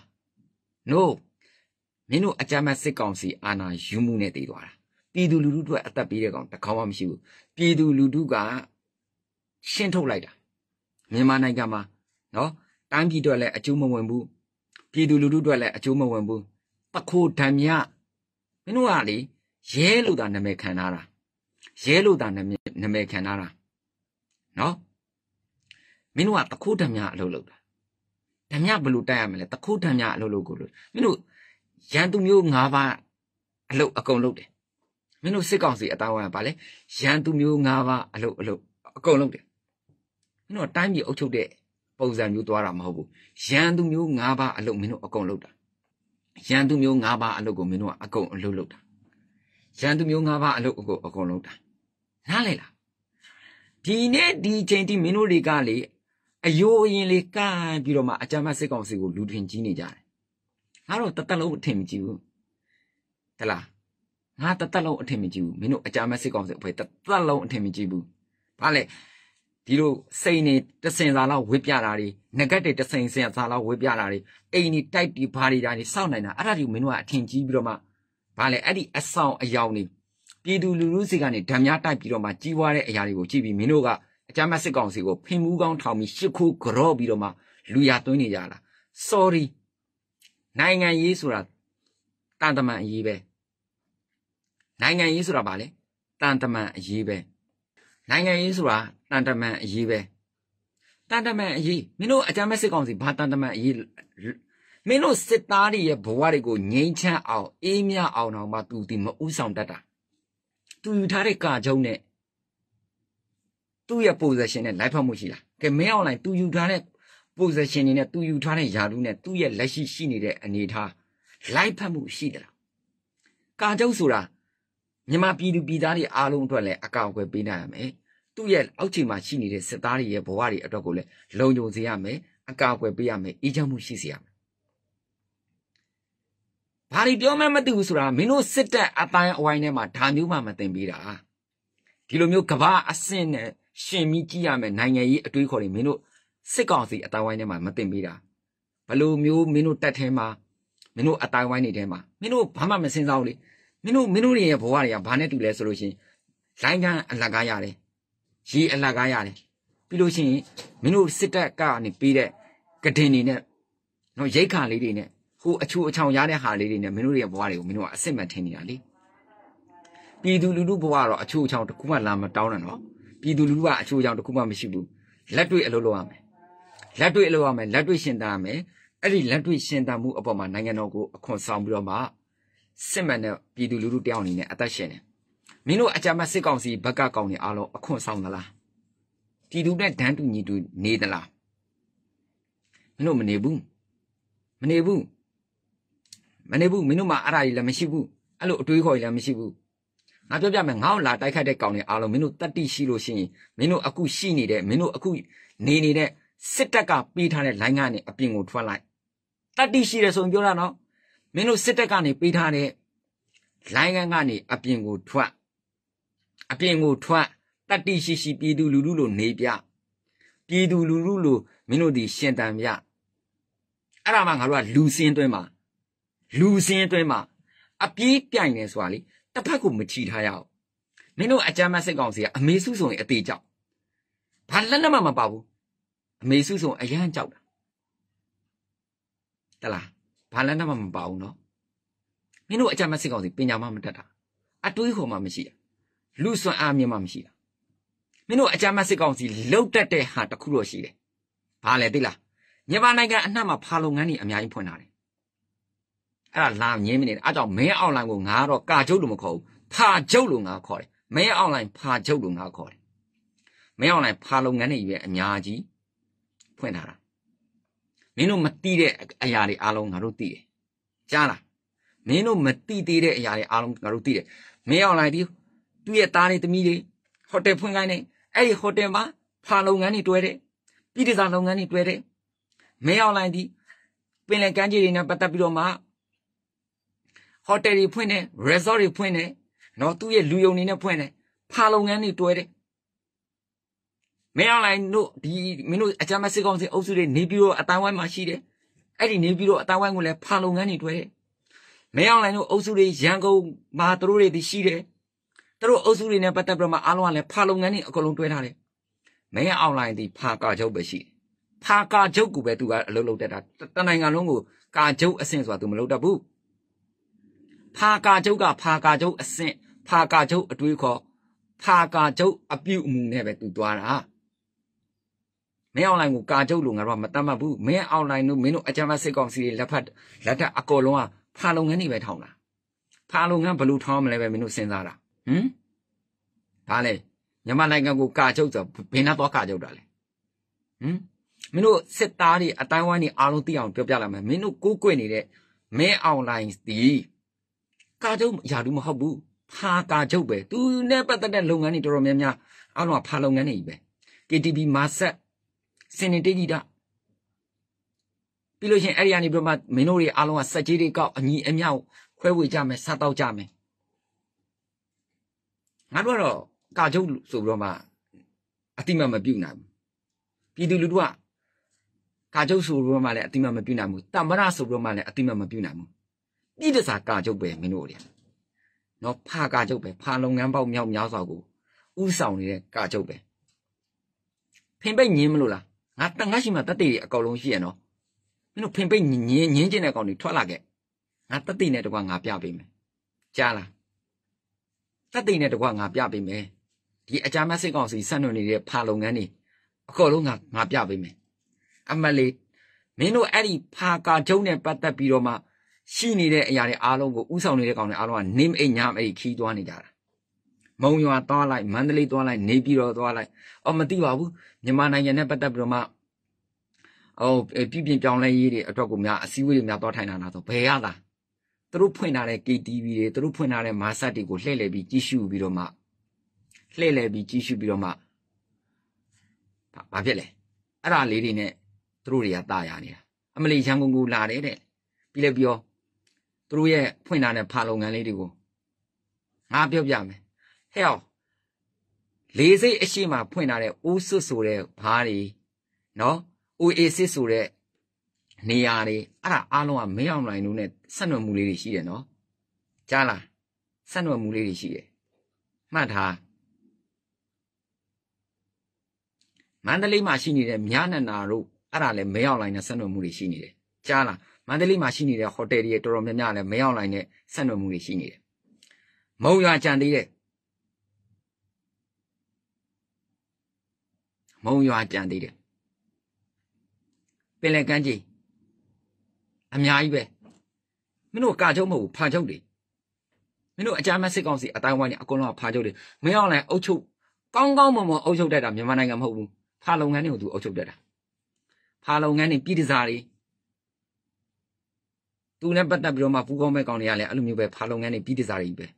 no မင်းတို့အကြမ်းဖက်စစ်ကောင်စီအာဏာယူမှုနဲ့တေသွားတာပြည်သူလူထုအတွက်အသက်ပေးတဲ့ကောင်တစ်ခေါက်မှမရှိဘူးပြည်သူလူထုကရှင်းထုတ်လိုက်တာမြန်မာနိုင်ငံမှာနော်တိုင်းပြည်အတွက်လည်းအကျိုးမဝင်ဘူးပြည်သူလူထုအတွက်လည်းအကျိုးမဝင်ဘူးတခိုးဓာမြမင်းတို့ကလေရဲလို့သာနာမည်ခံထားတာရဲလို့သာနာမည်နာမည်ခံထားတာနော်မင်းတို့ကတခိုးဓာမြအလုပ်လုပ်တာဓာမြဘယ်လိုတိုက်ရမလဲတခိုးဓာမြအလုပ်လုပ်ကိုလို့မင်းတို့ရန်သူမျိုး၅ပါးအလုပ်အကုန်လုပ်တယ်မင်းတို့စစ်ကောင်စီအတောင်းအပပါလေရန်သူမျိုး၅ပါးအလုပ်အလုပ်အကုန်လုပ်တယ်မင်းတို့တိုင်းပြည်အုပ်ချုပ်တဲ့ပုံစံမျိုးသွားတာမဟုတ်ဘူးရန်သူမျိုး၅ပါးအလုပ်မင်းတို့အကုန်လုပ်တာရန်သူမျိုး၅ပါးအလုပ်ကိုမင်းတို့ကအကုန်အလုပ်လုပ်တာရန်သူမျိုး၅ပါးအလုပ်အကုန်အကုန်လုပ်တာနားလေလားဒီနေ့ဒီချိန်ထိမင်းတို့တွေကလေအယိုးအရင်လေးကန့်ပြီးတော့မှအကြမ်းဖက်စစ်ကောင်စီကိုလူထင်ကြီးနေကြတယ်ငါတော့တသက်လုံးအထင်မကြီးဘူးဟဲ့လားငါတသက်လုံးအထင်မကြီးဘူးမင်းတို့အကြမ်းဖက်စစ်ကောင်စီအဖွဲ့တသက်လုံးအထင်မကြီးဘူးဘာလဲဒီလိုစိန်နေတစင်စာလောက်ဝေးပြတာတွေငကက်တွေတစင်စင်စာလောက်ဝေးပြတာတွေအိမ်ဒီတိုက်ဒီဘာတွေဒါတွေစောင့်နေတာအဲ့ဒါတွေမင်းတို့ကအထင်ကြီးပြီးတော့မှဘာလဲအဲ့ဒီအဆောင်အယောင်တွေပြည်သူလူထုစီကနေဓာမြတိုက်ပြီးတော့မှကြီးွားတဲ့အရာတွေကိုကြည့်ပြီးမင်းတို့ကအကြမ်းဖက်စစ်ကောင်စီကိုဖင်မူးကောင်းထောင်ပြီးရှစ်ခိုးကြော့ပြီးတော့မှလူရသွင်းနေကြတာ sorry နိုင်ငံရေးဆိုတာတန်တမန်အရေးပဲနိုင်ငံရေးဆိုတာဗာလဲတန်တမန်အရေးပဲနိုင်ငံရေးဆိုတာတန်တမန်အရေးပဲတန်တမန်အရေးမင်းတို့အကြမ်းဖက်စစ်ကောင်စီဘာတန်တမန်အရေးမင်းတို့စစ်သားတွေရဲ့ဘဝတွေကိုငြိမ်းချမ်းအောင်အေးမြအောင်တော့မှသူဒီမဥဆောင်တတ်တာသူယူထားတဲ့ကာကျုံနဲ့သူ့ရဲ့ possession နဲ့လိုက်ဖက်မှုရှိလားကဲမင်းအောင်လိုက်သူယူထားတဲ့ possession တွေနဲ့သူယူထားတဲ့ယာတုနဲ့သူ့ရဲ့လက်ရှိရှိနေတဲ့အနေအထားလိုက်ဖက်မှုရှိတယ်လားကာကျုံဆိုတာမြန်မာပြည်သူပြည်သားတွေအားလုံးအတွက်လည်းအကောက်အကွယ်ပေးနိုင်ရမယ်သူ့ရဲ့အောက်ခြေမှာရှိနေတဲ့စစ်သားတွေရဲ့ဘဝတွေအတွက်ကိုလည်းလုံခြုံစေရမယ်အကောက်အကွယ်ပေးရမယ်အေးချမ်းမှုရှိစေရမယ်ဘာတွေပြောမှမသိဘူးဆိုတာမင်းတို့စစ်တပ်အတိုင်းအဝိုင်းထဲမှာဒါမျိုးမှမသိပေးတာဒီလိုမျိုးကဘာအဆင့်နဲ့ရှင်ပြီးကြည့်ရမယ်နိုင်ငံရေးအတွေးခေါ်တွေမင်းတို့စစ်ကောင်စီအတိုင်းဝိုင်းထဲမှာမသိပေးတာဘလို့မျိုးမင်းတို့တက်ထဲမှာမင်းတို့အတိုင်းဝိုင်းတွေထဲမှာမင်းတို့ဘာမှမစင်စားဘူးလေမင်းတို့မင်းတို့ရဲ့ဘဝတွေကဘာနဲ့တူလဲဆိုလို့ရှိရင်လိုင်းကန်အလကားရတယ်ရေအလကားရတယ်ပြီးလို့ရှိရင်မင်းတို့စစ်တပ်ကနေပေးတဲ့ကဒင်တွေနဲ့နော်ရိတ်ခါလေးတွေနဲ့ဟိုအချူအချောင်ရတဲ့ဟာလေးတွေနဲ့မင်းတို့ရဲ့ဘဝတွေကိုမင်းတို့ကအစစ်မှတ်ထင်နေတာလေပြည်သူလူထုဘဝတော့အချူအချောင်တစ်ခုမှလာမတောင်းနဲ့နော်ပြည်သူလူထုကအချူအချောင်တစ်ခုမှမရှိဘူးလက်တွေ့အလုပ်လုပ်ရမယ်လက်တွေ့အလုပ်ရမယ်လက်တွေ့ရှင်းတမ်းရမယ်အဲ့ဒီလက်တွေ့ရှင်းတမ်းမှုအပေါ်မှာနိုင်ငံတော်ကိုအခွန်ဆောင်ပြီးတော့မှစစ်မှန်တဲ့ပြည်သူလူထုတယောက်အနေနဲ့အသက်ရှင်တယ်မင်းတို့အကြမ်းဖက်စစ်ကောင်စီဘက်ကကောင်တွေအားလုံးအခွန်ဆောင်သလားပြည်သူနဲ့ဒန်းတူညီတူနေသလားမင်းတို့မနေဘူးမနေဘူးမနေဘူးမင်းတို့မှအဲ့ဒါကြီးလည်းမရှိဘူးအဲ့လိုအတွေးခေါ်ကြီးလည်းမရှိဘူးငါပြောပြမယ်ငါ့ကိုလာတိုက်ခိုက်တဲ့ကောင်တွေအားလုံးမင်းတို့တတ်တိရှိလို့ရှိရင်မင်းတို့အခုရှိနေတဲ့မင်းတို့အခုနေနေတဲ့စစ်တပ်ကပေးထားတဲ့လိုင်းကနေအပြင်ကိုထွက်လိုက်တတ်တိရှိတယ်ဆိုရင်ပြောတာနော်မင်းတို့စစ်တပ်ကနေပေးထားတဲ့လိုင်းကန်ကနေအပြင်ကိုထွက်အပြင်ကိုထွက်တတ်တိရှိရှိပြည်သူလူထုလိုနေပြပြည်သူလူထုလိုမင်းတို့ဒီရှင်တန်ပြအဲ့ဒါမှငါတို့ကလူစင်းတွင်းမှာလူစင်းတွင်းမှာအပြေးပြိုင်နေဆိုတာလေတစ်ဖက်ကိုမချီထားရအောင်မင်းတို့အကြမ်းဖက်စစ်ကောင်စီကအမေစုဆိုရင်အသေးကြောက်ဘာလက်လက်မှမပါဘူးအမေစုဆိုအရန်ကြောက်တာတလားဘာလက်လက်မှမပါဘူးနော်မင်းတို့အကြမ်းဖက်စစ်ကောင်စီပညာမှမတတ်တာအတွေးခေါ်မှမရှိတာလူစွမ်းအားမြင်မှမရှိတာမင်းတို့အကြမ်းဖက်စစ်ကောင်စီလှုပ်တတ်တဲ့ဟာတစ်ခုတော့ရှိတယ်ဘာလဲသိလားမြန်မာနိုင်ငံအနှံ့မှာဖာလုံငန်းကြီးအများကြီးဖွင့်ထားတယ်အဲ့ဒါလာငင်းမနေအဲ့ကြောင့်မင်းအောင်လိုင်းကိုငါတော့ကာကျုပ်လို့မခေါ်ဘူးဖာကျုပ်လို့ငါခေါ်တယ်မင်းအောင်လိုင်းဖာကျုပ်လို့ငါခေါ်တယ်မင်းအောင်လိုင်းဖာလုပ်ငန်းတွေပဲအများကြီးဖွင့်ထားတာမင်းတို့မသိတဲ့အရာတွေအားလုံးငါတို့သိတယ်ကြားလားမင်းတို့မသိသေးတဲ့အရာတွေအားလုံးငါတို့သိတယ်မင်းအောင်လိုင်းဒီသူ့ရဲ့သားတွေသမီးတွေဟိုတယ်ဖွင့်ခိုင်းနေအဲ့ဒီဟိုတယ်မှာဖာလုပ်ငန်းတွေတွဲတယ်ပြည်တစားလုပ်ငန်းတွေတွဲတယ်မင်းအောင်လိုင်းဒီပင်လယ်ကမ်းခြေတွေနဲ့ပတ်သက်ပြီးတော့မှဟိုတယ်တွေဖွင့်တယ် resort တွေဖွင့်တယ်နော်သူ့ရဲ့လူယုံနေနဲ့ဖွင့်တယ်ဖာလုပ်ငန်းတွေတွဲတယ်မင်းအောင်လိုင်းတို့ဒီမင်းတို့အကြမ်းဖက်စစ်ကောင်စီအုပ်စုတွေနေပြီးတော့အတိုင်းဝိုင်းမှာရှိတယ်အဲ့ဒီနေပြီးတော့အတိုင်းဝိုင်းကိုလည်းဖာလုပ်ငန်းတွေတွဲတယ်မင်းအောင်လိုင်းတို့အုပ်စုတွေရန်ကုန်မှာသူတို့တွေဒီရှိတယ်သူတို့အုပ်စုတွေနဲ့ပတ်သက်ပြီးတော့မှအားလုံးကလည်းဖာလုပ်ငန်းတွေအကုန်လုံးတွဲထားတယ်မင်းအောင်လိုင်းဒီဖာကာချုပ်ပဲရှိတယ်ဖာကာချုပ်ကိုပဲသူကအလုပ်လုပ်တတ်တာတနိုင်ငံလုံးကိုကာချုပ်အဆင့်ဆိုတာသူမလုပ်တတ်ဘူးဖာကာချုပ်ကဖာကာချုပ်အဆင့်ဖာကာချုပ်အတွေးခေါ်ဖာကာချုပ်အပြုအမူနဲ့ပဲသူသွားတာမင်းအောင်လိုင်းကိုကာချုပ်လို့ငါတို့ကမတတ်မှတ်ဘူးမင်းအောင်လိုင်းတို့မင်းတို့အကြမ်းဖက်စစ်ကောင်စီတွေလက်ဖက်လက်ထက်အကောလုံးကဖာလုပ်ငန်းတွေပဲထောင်းတာဖာလုပ်ငန်းဘလို့ထောင်းမလဲပဲမင်းတို့စဉ်းစားတာဟမ်ဒါလေမြန်မာနိုင်ငံကိုကာချုပ်ဆိုဘယ်နှတော့ကာချုပ်တာလဲဟမ်မင်းတို့စစ်သားတွေအတိုင်းဝိုင်းတွေအားလုံးသိအောင်ပြောပြလိုက်မယ်မင်းတို့ကိုးကွယ်နေတဲ့မင်းအောင်လိုင်းဒီကာချုပ်ယာတူမဟုတ်ဘူးဖာကာချုပ်ပဲသူနဲ့ပတ်သက်တဲ့လုပ်ငန်းတွေတော်တော်များများအားလုံးကဖာလုပ်ငန်းတွေကြီးပဲ ကေ တီ ဗီ မာဆက်စင်နေတေးကြီးတာပြီးလို့ရှိရင်အဲ့ဒီကနေပြီးတော့မှမင်းတို့တွေအားလုံးကစက်ကြီးတွေကောက်အညီအမြောက်ခွဲဝေကြမယ်စားတော့ကြမယ်ငါတို့ကတော့ကာချုပ်ဆိုပြီးတော့မှအတိမတ်မပြုတ်နိုင်ဘူးပြည်သူလူထုကကာချုပ်ဆိုပြီးတော့မှလည်းအတိမတ်မပြုတ်နိုင်ဘူးတမရဆိုပြီးတော့မှလည်းအတိမတ်မပြုတ်နိုင်ဘူးပြည်တစားကာချုပ်ပဲမင်းတို့တွေနော်ဖာကာချုပ်ပဲဖာလုပ်ငန်းပေါက်မြောက်များစွာကိုဥဆောင်နေတဲ့ကာချုပ်ပဲဖင်ပိတ်ညင်းမလို့လားငါတငါရှိမှတတိတွေအကောင်လုံးရှိရနော်မင်းတို့ဖင်ပိတ်ညင်းညင်းကျင်တဲ့ကောင်တွေထွက်လာခဲ့ငါတတိနဲ့တကွာငါပြပေးမယ်ကြားလားတတိနဲ့တကွာငါပြပေးမယ်ဒီအကြမ်းမဲ့စစ်ကောင်စီဆက်နွယ်နေတဲ့ဖာလုပ်ငန်းတွေအကောင်လုံးငါငါပြပေးမယ်အမလေးမင်းတို့အဲ့ဒီဖာကာချုပ်နဲ့ပတ်သက်ပြီးတော့မှရှိနေတဲ့အရာတွေအားလုံးကိုဥဆောင်နေတဲ့ကောင်တွေအားလုံးကနေမအိမ်ညမအိမ်ခီးသွားနေကြတာမုံရွာသွားလိုက်မန္တလေးသွားလိုက်နေပြည်တော်သွားလိုက်အော်မသိပါဘူးမြန်မာနိုင်ငံနဲ့ပတ်သက်ပြီးတော့မှအော်ပြည်ပြင်ပြောင်းလဲရေးတွေအတွက်ကိုများအစည်းအဝေးတွေများသွားထိုင်တာလားဆိုဘယ်ရလားသူတို့ဖွင့်ထားတဲ့ ကေ တီ ဗီ တွေသူတို့ဖွင့်ထားတဲ့မာဆက်တွေကိုလှည့်လည်ပြီးကြီးစုပြီးတော့မှလှည့်လည်ပြီးကြီးစုပြီးတော့မှဘာဖြစ်လဲအဲ့ဒါလေးတွေနဲ့သူတို့တွေကတာယာနေတာအမလီရန်ကုန်ကိုလာတယ်တဲ့ပြီးလဲပြောသူတို့ရဲ့ဖွင့်ထားတဲ့ဖာလုပ်ငန်းလေးတွေကိုငါပြောပြမယ်ဟဲ့အောင်လေးစိတ်အရှိမဖွင့်ထားတဲ့အိုးစွတ်ဆိုတဲ့ဘားတွေနော်အိုအေစစ်ဆိုတဲ့နေရာတွေအဲ့ဒါအားလုံးကမင်းအောင်လိုင်းတို့နဲ့ဆက်နွယ်မှုလေးတွေရှိတယ်နော်ကြားလားဆက်နွယ်မှုလေးတွေရှိတယ်မှတ်ထားမန္တလေးမှာရှိနေတဲ့မြနနာတို့အဲ့ဒါလည်းမင်းအောင်လိုင်းနဲ့ဆက်နွယ်မှုတွေရှိနေတယ်ကြားလားမန္တလေးမှာရှိနေတဲ့ဟိုတယ်တွေတော်တော်များများလည်းမင်းအောင်လိုင်းနဲ့ဆက်နွယ်မှုတွေရှိနေတယ်မုံရွာကြံသေးတယ်မုံရွာကြံသေးတယ်ပင်လယ်ကမ်းခြေအများကြီးပဲမင်းတို့ကာချုပ်မဟုတ်ဘူးဖာချုပ်တွေမင်းတို့အကြမ်းမဲ့စစ်ကောင်စီအတိုင်းဝိုင်းနေအကုန်လုံးကဖာချုပ်တွေမင်းအောင်လည်းအုပ်ချုပ်ကောင်းကောင်းမွန်မွန်အုပ်ချုပ်တတ်တာမြန်မာနိုင်ငံမဟုတ်ဘူးဖာလုပ်ငန်းတွေကိုသူအုပ်ချုပ်တတ်တာဖာလုပ်ငန်းတွေပြည်တစားတွေသူနဲ့ပတ်သက်ပြီးတော့မှပူကောင်းမဲ့ကောင်တွေကလည်းအဲ့လိုမျိုးပဲဖာလုပ်ငန်းတွေပြည်တစားတွေပဲ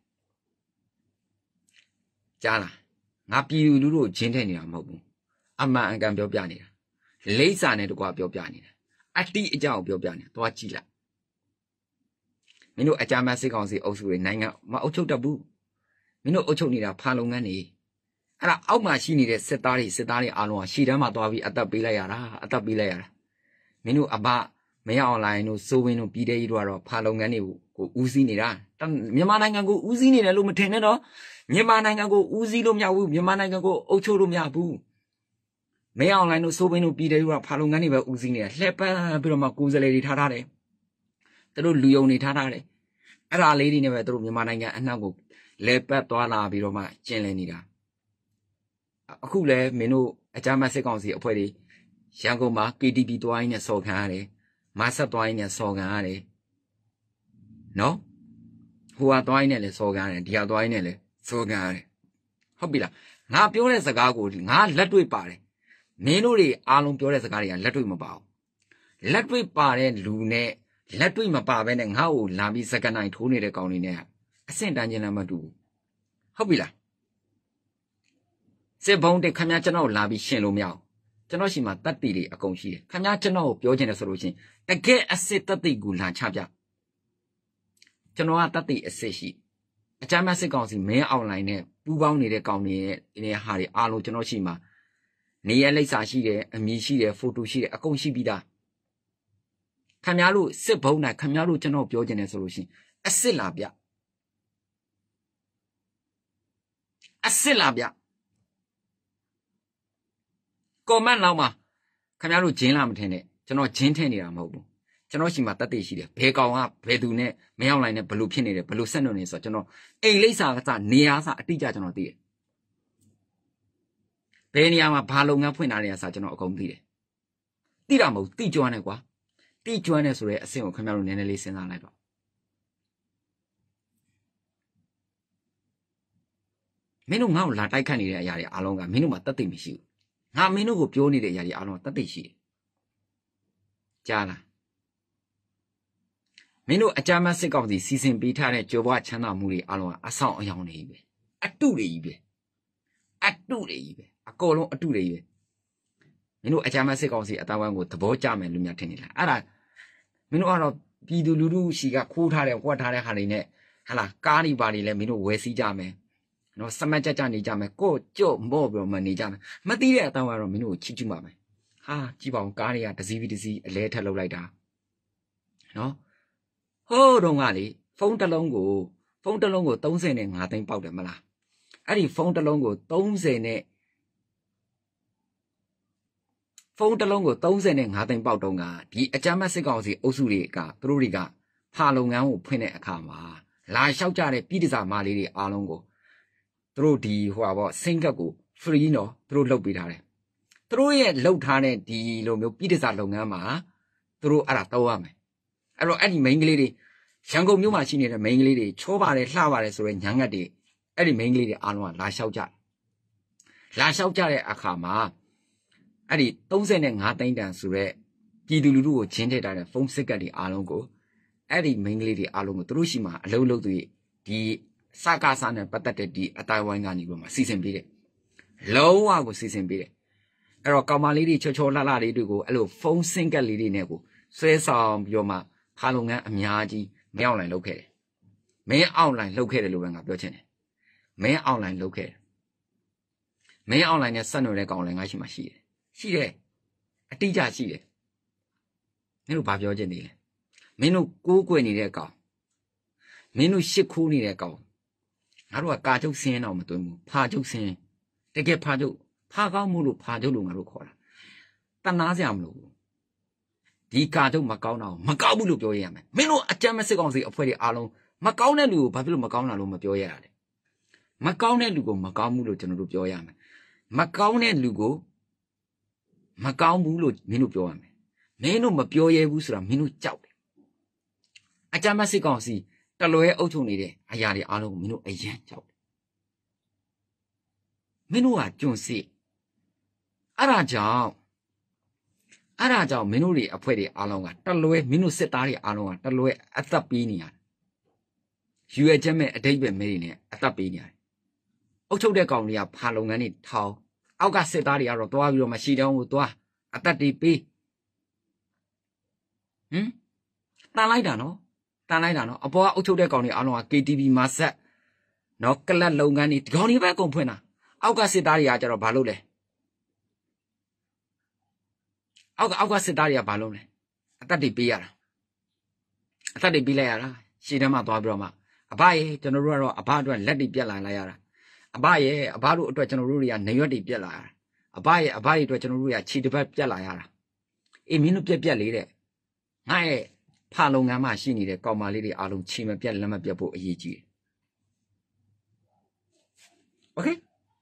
ကြားလားငါပြည်သူလူထုကိုဂျင်းထဲနေတာမဟုတ်ဘူးအမှန်အကန်ပြောပြနေတာလိမ့်စာနဲ့တကွာပြောပြနေတာအတိအကျကိုပြောပြနေတာသွားကြည့်လိုက်မင်းတို့အကြမ်းမဲ့စစ်ကောင်စီအုပ်စုတွေနိုင်ငံမအုပ်ချုပ်တတ်ဘူးမင်းတို့အုပ်ချုပ်နေတာဖာလုပ်ငန်းတွေအဲ့ဒါအောက်မှာရှိနေတဲ့စစ်သားတွေစစ်သားတွေအားလုံးကရှီတန်းမှာသွားပြီးအသက်ပေးလိုက်ရတာအသက်ပေးလိုက်ရတာမင်းတို့အဘမရအွန်လိုင်းတို့စိုးဝင်းတို့ပြည်တဲ့ကြီးတို့ကတော့ဖာလုပ်ငန်းတွေကိုဦးစီးနေတာမြန်မာနိုင်ငံကိုဦးစီးနေတယ်လို့မထင်နဲ့တော့မြန်မာနိုင်ငံကိုဦးစီးလို့မရဘူးမြန်မာနိုင်ငံကိုအုပ်ချုပ်လို့မရဘူးမင်းအောင်လိုင်းတို့စိုးပင်းတို့ပြည်တယ်ကဖာလုပ်ငန်းတွေပဲဦးစီးနေတာလှည့်ပန်းပြီးတော့မှကိုယ်စားလှယ်တွေထားထားတယ်သူတို့လူယုံတွေထားထားတယ်အဲ့ဒါလေးတွေနဲ့ပဲသူတို့မြန်မာနိုင်ငံအနှံ့ကိုလဲပတ်သွားလာပြီးတော့မှကျင်လည်နေတာအခုလဲမင်းတို့အကြမ်းမဲ့စစ်ကောင်စီအဖွဲ့တွေရန်ကုန်မှာ ကေ တီ ဗီ သွားရင်းနဲ့စော်ခံရတယ်မဆက်သွားရင်းနဲ့စော်ခံရတယ်နော်ဟိုကသွားရင်းနဲ့လေစော်ကားတယ်ဒီကသွားရင်းနဲ့လေစော်ကားတယ်ဟုတ်ပြီလားငါပြောတဲ့စကားကိုငါလက်တွေ့ပါတယ်မင်းတို့တွေအားလုံးပြောတဲ့စကားတွေကလက်တွေ့မပါဘူးလက်တွေ့ပါတဲ့လူနဲ့လက်တွေ့မပါဘဲနဲ့ငါ့ကိုလာပြီးစကနိုင်ထိုးနေတဲ့ကောင်တွေနဲ့အဆင့်တန်းချင်းလည်းမတူဘူးဟုတ်ပြီလားစစ်ဘုံတက်ခမ ्या ကျွန်တော်လာပြီးရှင်းလို့မရအောင်ကျွန်တော်ရှိမှတတ်တည်တွေအကုန်ရှိတယ်ခမ ्या ကျွန်တော်ကိုပြောချင်တယ်ဆိုလို့ရှိရင်တကယ်အစစ်တတ်တည်ကိုလာချပြကျွန်တော်ကတတ်တည်အစစ်ရှိအကြမ်းမဲ့စစ်ကောင်စီမင်းအွန်လိုင်းနဲ့ပူးပေါင်းနေတဲ့ကောင်တွေရဲ့နေဟာတွေအားလုံးကျွန်တော်ရှိမှနေရလိပ်စာရှိတယ်အမည်ရှိတယ်ဖိုတိုရှိတယ်အကုန်ရှိပြီးသားခမ ्या တို့စစ်ဘုံနဲ့ခမ ्या တို့ကျွန်တော်ပြောချင်တယ်ဆိုလို့ရှိရင်အစစ်လာပြအစစ်လာပြကောမန့်လောက်မှာခင်ဗျားတို့ဂျင်းလာမထင်နဲ့ကျွန်တော်ဂျင်းထည့်နေတာမဟုတ်ဘူးကျွန်တော်ရှိမှတတ်သိရှိတယ်ဘယ်ကောင်ကဘယ်သူနဲ့မရောက်နိုင်နဲ့ဘလို့ဖြစ်နေတယ်ဘလို့ဆက်နွယ်နေဆိုတော့ကျွန်တော်အိမ်လိပ်စာကစနေရာစအတိအကျကျွန်တော်သိတယ်ဘယ်နေရာမှာဘာလုပ်ငန်းဖွင့်ထားနေရစကျွန်တော်အကုန်သိတယ်သိတာမဟုတ်သိကျွမ်းတယ်ကွာသိကျွမ်းတယ်ဆိုတဲ့အဆင့်ကိုခင်ဗျားတို့နည်းနည်းလေးစဉ်းစားလိုက်တော့မင်းတို့ငါ့ကိုလာတိုက်ခတ်နေတဲ့အရာတွေအားလုံးကမင်းတို့မှတတ်သိမရှိဘူးငါမင်းတို့ကိုပြောနေတဲ့အရာတွေအားလုံးတတ်သိရှိတယ်ကြားလားမင်းတို့အကြမ်းမဲ့စစ်ကောင်စီစီစဉ်ပေးထားတဲ့ကြော်ဘွားချမ်းသာမှုတွေအားလုံးကအဆောင်အယောင်တွေကြီးပဲအတုတွေကြီးပဲအတုတွေကြီးပဲအကုန်လုံးအတုတွေကြီးပဲမင်းတို့အကြမ်းမဲ့စစ်ကောင်စီအတဝမ်းကိုသဘောကျမယ်လို့များထင်နေလားအဲ့ဒါမင်းတို့ကတော့ပြည်သူလူထုရှိကခိုးထားတဲ့ဝှက်ထားတဲ့ဟာတွေနဲ့ဟာလားကားတွေပါတွေလည်းမင်းတို့ဝယ်စီးကြမယ်နော်စမတ်ကြကြနေကြမယ်ကိုကြော့မော့ပြီးတော့မနေကြမယ်မသိတဲ့အတောင်ကတော့မင်းတို့ကိုချစ်ချူမှာပဲဟာကြည့်ပါဦးကားတွေကတစည်းပြီးတစည်းအလဲထက်လောက်လိုက်တာနော်ဟိုးတော့ကလေဖုန်းတစ်လုံးကိုဖုန်းတစ်လုံးကိုသုံးဆယ်နဲ့ငါးသိန်းပေါက်တယ်မလားအဲ့ဒီဖုန်းတစ်လုံးကိုသုံးဆယ်နဲ့ဖုန်းတစ်လုံးကိုသုံးဆယ်နဲ့ငါးသိန်းပေါက်တော့ကဒီအကြမ်းမဲ့စစ်ကောင်စီအုပ်စုတွေကသူတို့တွေကဖာလုပ်ငန်းကိုဖွင့်တဲ့အခါမှာလာလျှောက်ကြတဲ့ပြည်တစားမလေးတွေအားလုံးကိုသူတို့ဒီဟိုပါပေါ့စင်ကတ်ကို free နော်သူတို့လုပ်ပေးထားတယ်သူတို့ရဲ့လုပ်ထားတဲ့ဒီလိုမျိုးပြည်တစားလုပ်ငန်းမှာသူတို့အဲ့ဒါတောင်းရမယ်အဲ့တော့အဲ့ဒီ main ကလေးတွေရန်ကုန်မြို့မှာရှိနေတဲ့ main ကလေးတွေချောပါတယ်လှပါတယ်ဆိုတော့ညာငတ်တွေအဲ့ဒီ main ကလေးတွေအားလုံးကလာလျှောက်ကြတယ်လာလျှောက်ကြတဲ့အခါမှာအဲ့ဒီသုံးဆယ်နဲ့ငါးသိန်းတန်ဆိုရက်ပြည်သူလူထုကိုဂျင်းထည့်ထားတဲ့ဖုန်းစစ်ကတ်တွေအားလုံးကိုအဲ့ဒီ main ကလေးတွေအားလုံးကိုသူတို့ရှိမှအလုံးလုံးသူဒီစကားစားနဲ့ပတ်သက်တဲ့ဒီအတိုင်းဝိုင်းကနေပြီးမှစီစဉ်ပေးတယ်လုံးဝကိုစီစဉ်ပေးတယ်အဲ့တော့ကောင်မလေးတွေချောချောလှလှလေးတွေကိုအဲ့လိုဖုန်းစင်ကတ်လေးတွေနဲ့ကိုဆွဲဆောင်ပြီးတော့မှဖာလုပ်ငန်းအများကြီးမင်းအွန်လိုင်းလုပ်ခဲ့တယ်မင်းအွန်လိုင်းလုပ်ခဲ့တယ်လို့ပဲငါပြောချင်တယ်မင်းအွန်လိုင်းလုပ်ခဲ့တယ်မင်းအွန်လိုင်းနဲ့ဆက်နွယ်တဲ့ကောင်လည်းငါရှိမှရှိတယ်ရှိတယ်အတိအကျရှိတယ်မင်းတို့ဘာပြောချင်နေလဲမင်းတို့ကိုးကွယ်နေတဲ့ကောင်မင်းတို့ရှစ်ခိုးနေတဲ့ကောင်ငါတို့ကကာချုပ်စင်းတော့မသွင်းဘူးဖာချုပ်စင်းတကယ်ဖာချုပ်ဖာကောင်းမှုလို့ဖာချုပ်လို့ငါတို့ခေါ်တာတနာစရာမလိုဘူးဒီကာချုပ်မကောင်းတော့မကောင်းဘူးလို့ပြောရရမယ်မင်းတို့အကြမ်းမစစ်ကောင်စီအဖွဲ့တွေအားလုံးမကောင်းတဲ့လူကိုဘာဖြစ်လို့မကောင်းတာလို့မပြောရရလဲမကောင်းတဲ့လူကိုမကောင်းဘူးလို့ကျွန်တော်တို့ပြောရမယ်မကောင်းတဲ့လူကိုမကောင်းဘူးလို့မင်းတို့ပြောရမယ်မင်းတို့မပြောရဲဘူးဆိုတာမင်းတို့ကြောက်တယ်အကြမ်းမစစ်ကောင်စီတလွဲအုပ်ချုပ်နေတဲ့အရာတွေအားလုံးကိုမင်းတို့အယံကြောက်တယ်မင်းတို့ကကျွန်းစစ်အဲ့ဒါကြောင့်အဲ့ဒါကြောင့်မင်းတို့တွေအဖွဲ့တွေအားလုံးကတလွဲမင်းတို့စစ်သားတွေအားလုံးကတလွဲအသက်ပေးနေရတယ်ယူရချက်မဲ့အတိတ်ပဲမဲတွေနဲ့အသက်ပေးနေရတယ်အုပ်ချုပ်တဲ့ကောင်တွေကဖာလုပ်ငန်းတွေထောင်အောက်ကစစ်သားတွေကတော့တွားပြီးတော့မရှိတောင်းကိုတွားအသက်တွေပေးဟမ်တန်လိုက်တာနော်တန်လိုက်တာနော်အပေါ်ကအုပ်ချုပ်တဲ့ကောင်တွေအားလုံးက ကေ တီ ဗီ မာဆက်နော်ကလတ်လုပ်ငန်းတွေဒီကောင်တွေပဲအကုန်ဖွင့်တာအောက်ကစစ်သားတွေကကျတော့ဘာလုပ်လဲအောက်ကအောက်ကစစ်သားတွေကဘာလုပ်လဲအသက်တွေပေးရတာအသက်တွေပေးလိုက်ရတာရှေ့ထဲမှာသွားပြီးတော့မှအဘရဲ့ကျွန်တော်တို့ကတော့အဘအတွက်လက်တွေပြက်လာလိုက်ရတာအဘရဲ့အဘတို့အတွက်ကျွန်တော်တို့တွေကနေရွက်တွေပြက်လာရတာအဘရဲ့အဘတွေအတွက်ကျွန်တော်တို့တွေကခြေတစ်ပတ်ပြက်လာရတာအေးမင်းတို့ပြက်ပြက်လေးတဲ့ငါရဲ့ဖာလုပ်ငန်းမှာရှိနေတဲ့ကောင်မလေးတွေအားလုံးခြေမပြက်လက်မပြက်ဖို့အရေးကြီးတယ်โอเค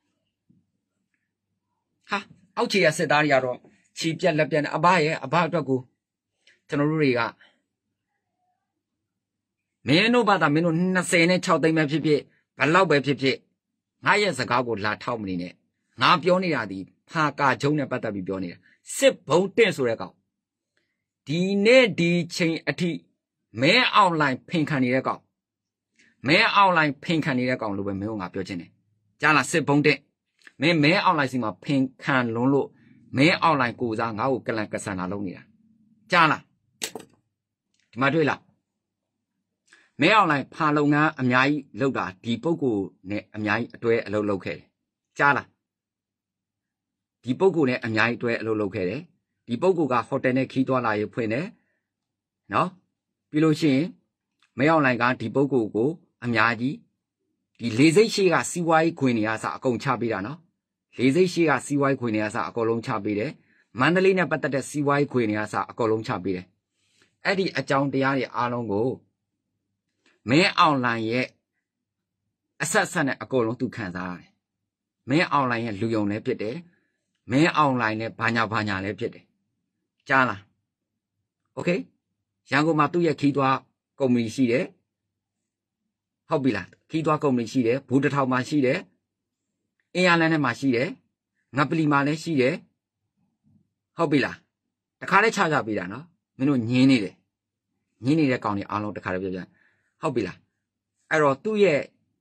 ဟာအောက်ခြေရစစ်သားတွေကတော့ခြေပြက်လက်ပြက်နဲ့အဘရဲ့အဘအတွက်ကိုကျွန်တော်တို့တွေကမင်းတို့ဘာသာမင်းတို့၂၀နဲ့၆သိန်းပဲဖြစ်ဖြစ်ဘလောက်ပဲဖြစ်ဖြစ်ငါရဲ့စကားကိုလာထောက်မနေနဲ့ငါပြောနေတာဒီဖာကာကျုံနဲ့ပတ်သက်ပြီးပြောနေတာစစ်ဘုံတင့်ဆိုတဲ့ကောင်ဒီနေ့ဒီချိန်အထိမဲအွန်လိုင်းဖင်ခံနေတဲ့ကောင်မဲအွန်လိုင်းဖင်ခံနေတဲ့ကောင်လို့ပဲမင်းတို့ငါပြောချင်တယ်ကြားလားစစ်ဘုံတင့်မင်းမဲအွန်လိုင်းစီမှာဖင်ခံလွန်းလို့မဲအွန်လိုင်းကိုစားငါ့ကိုကလန်ကဆန်လာလုပ်နေတာကြားလားဒီမှာတွေ့လားမဲအွန်လိုင်းဖာလုပ်ငန်းအများကြီးလုပ်တာဒီပုဂ္ဂိုလ်နဲ့အများကြီးအတွဲအလုပ်လုပ်ခဲ့တယ်ကြားလားဒီပုဂ္ဂိုလ်နဲ့အများကြီးအတွဲအလုပ်လုပ်ခဲ့တယ်ဒီပုဂ္ဂိုလ်ကဟိုတယ်နဲ့ခီးသွားလာရေးဖွင့်တယ်နော်ပြီးလို့ရှိရင်မဲအွန်လိုင်းကဒီပုဂ္ဂိုလ်ကိုအများကြီးဒီလေစိတ်ရှိကစီးပွားရေးခွင်နေရစအကုန်ချပေးတာနော်လေစိတ်ရှိကစီးပွားရေးခွင်နေရစအကုန်လုံးချပေးတယ်မန္တလေးနဲ့ပတ်သက်တဲ့စီးပွားရေးခွင်နေရစအကုန်လုံးချပေးတယ်အဲ့ဒီအကြောင်းတရားတွေအားလုံးကိုမဲအွန်လိုင်းရဲ့အဆက်ဆက်နဲ့အကုန်လုံးသူခံစားရတယ်မဲအွန်လိုင်းရဲ့လူယုံလည်းဖြစ်တယ်မဲအွန်လိုင်းနဲ့ဘာညာဘာညာလည်းဖြစ်တယ်ကြားလားโอเคရန်ကုန်မှာသူ့ရဲ့ခီးသွွားကုမ္ပဏီရှိတယ်ဟုတ်ပြီလားခီးသွွားကုမ္ပဏီရှိတယ်ဘူတထောင်မှာရှိတယ်အင်ယာလန်ထဲမှာရှိတယ်ငပလီမှာလည်းရှိတယ်ဟုတ်ပြီလားတခါလဲချကြပေးတာနော်မင်းတို့ညင်းနေတယ်ညင်းနေတဲ့ကောင်တွေအားလုံးတခါလဲပြောပြဟုတ်ပြီလားအဲ့တော့သူ့ရဲ့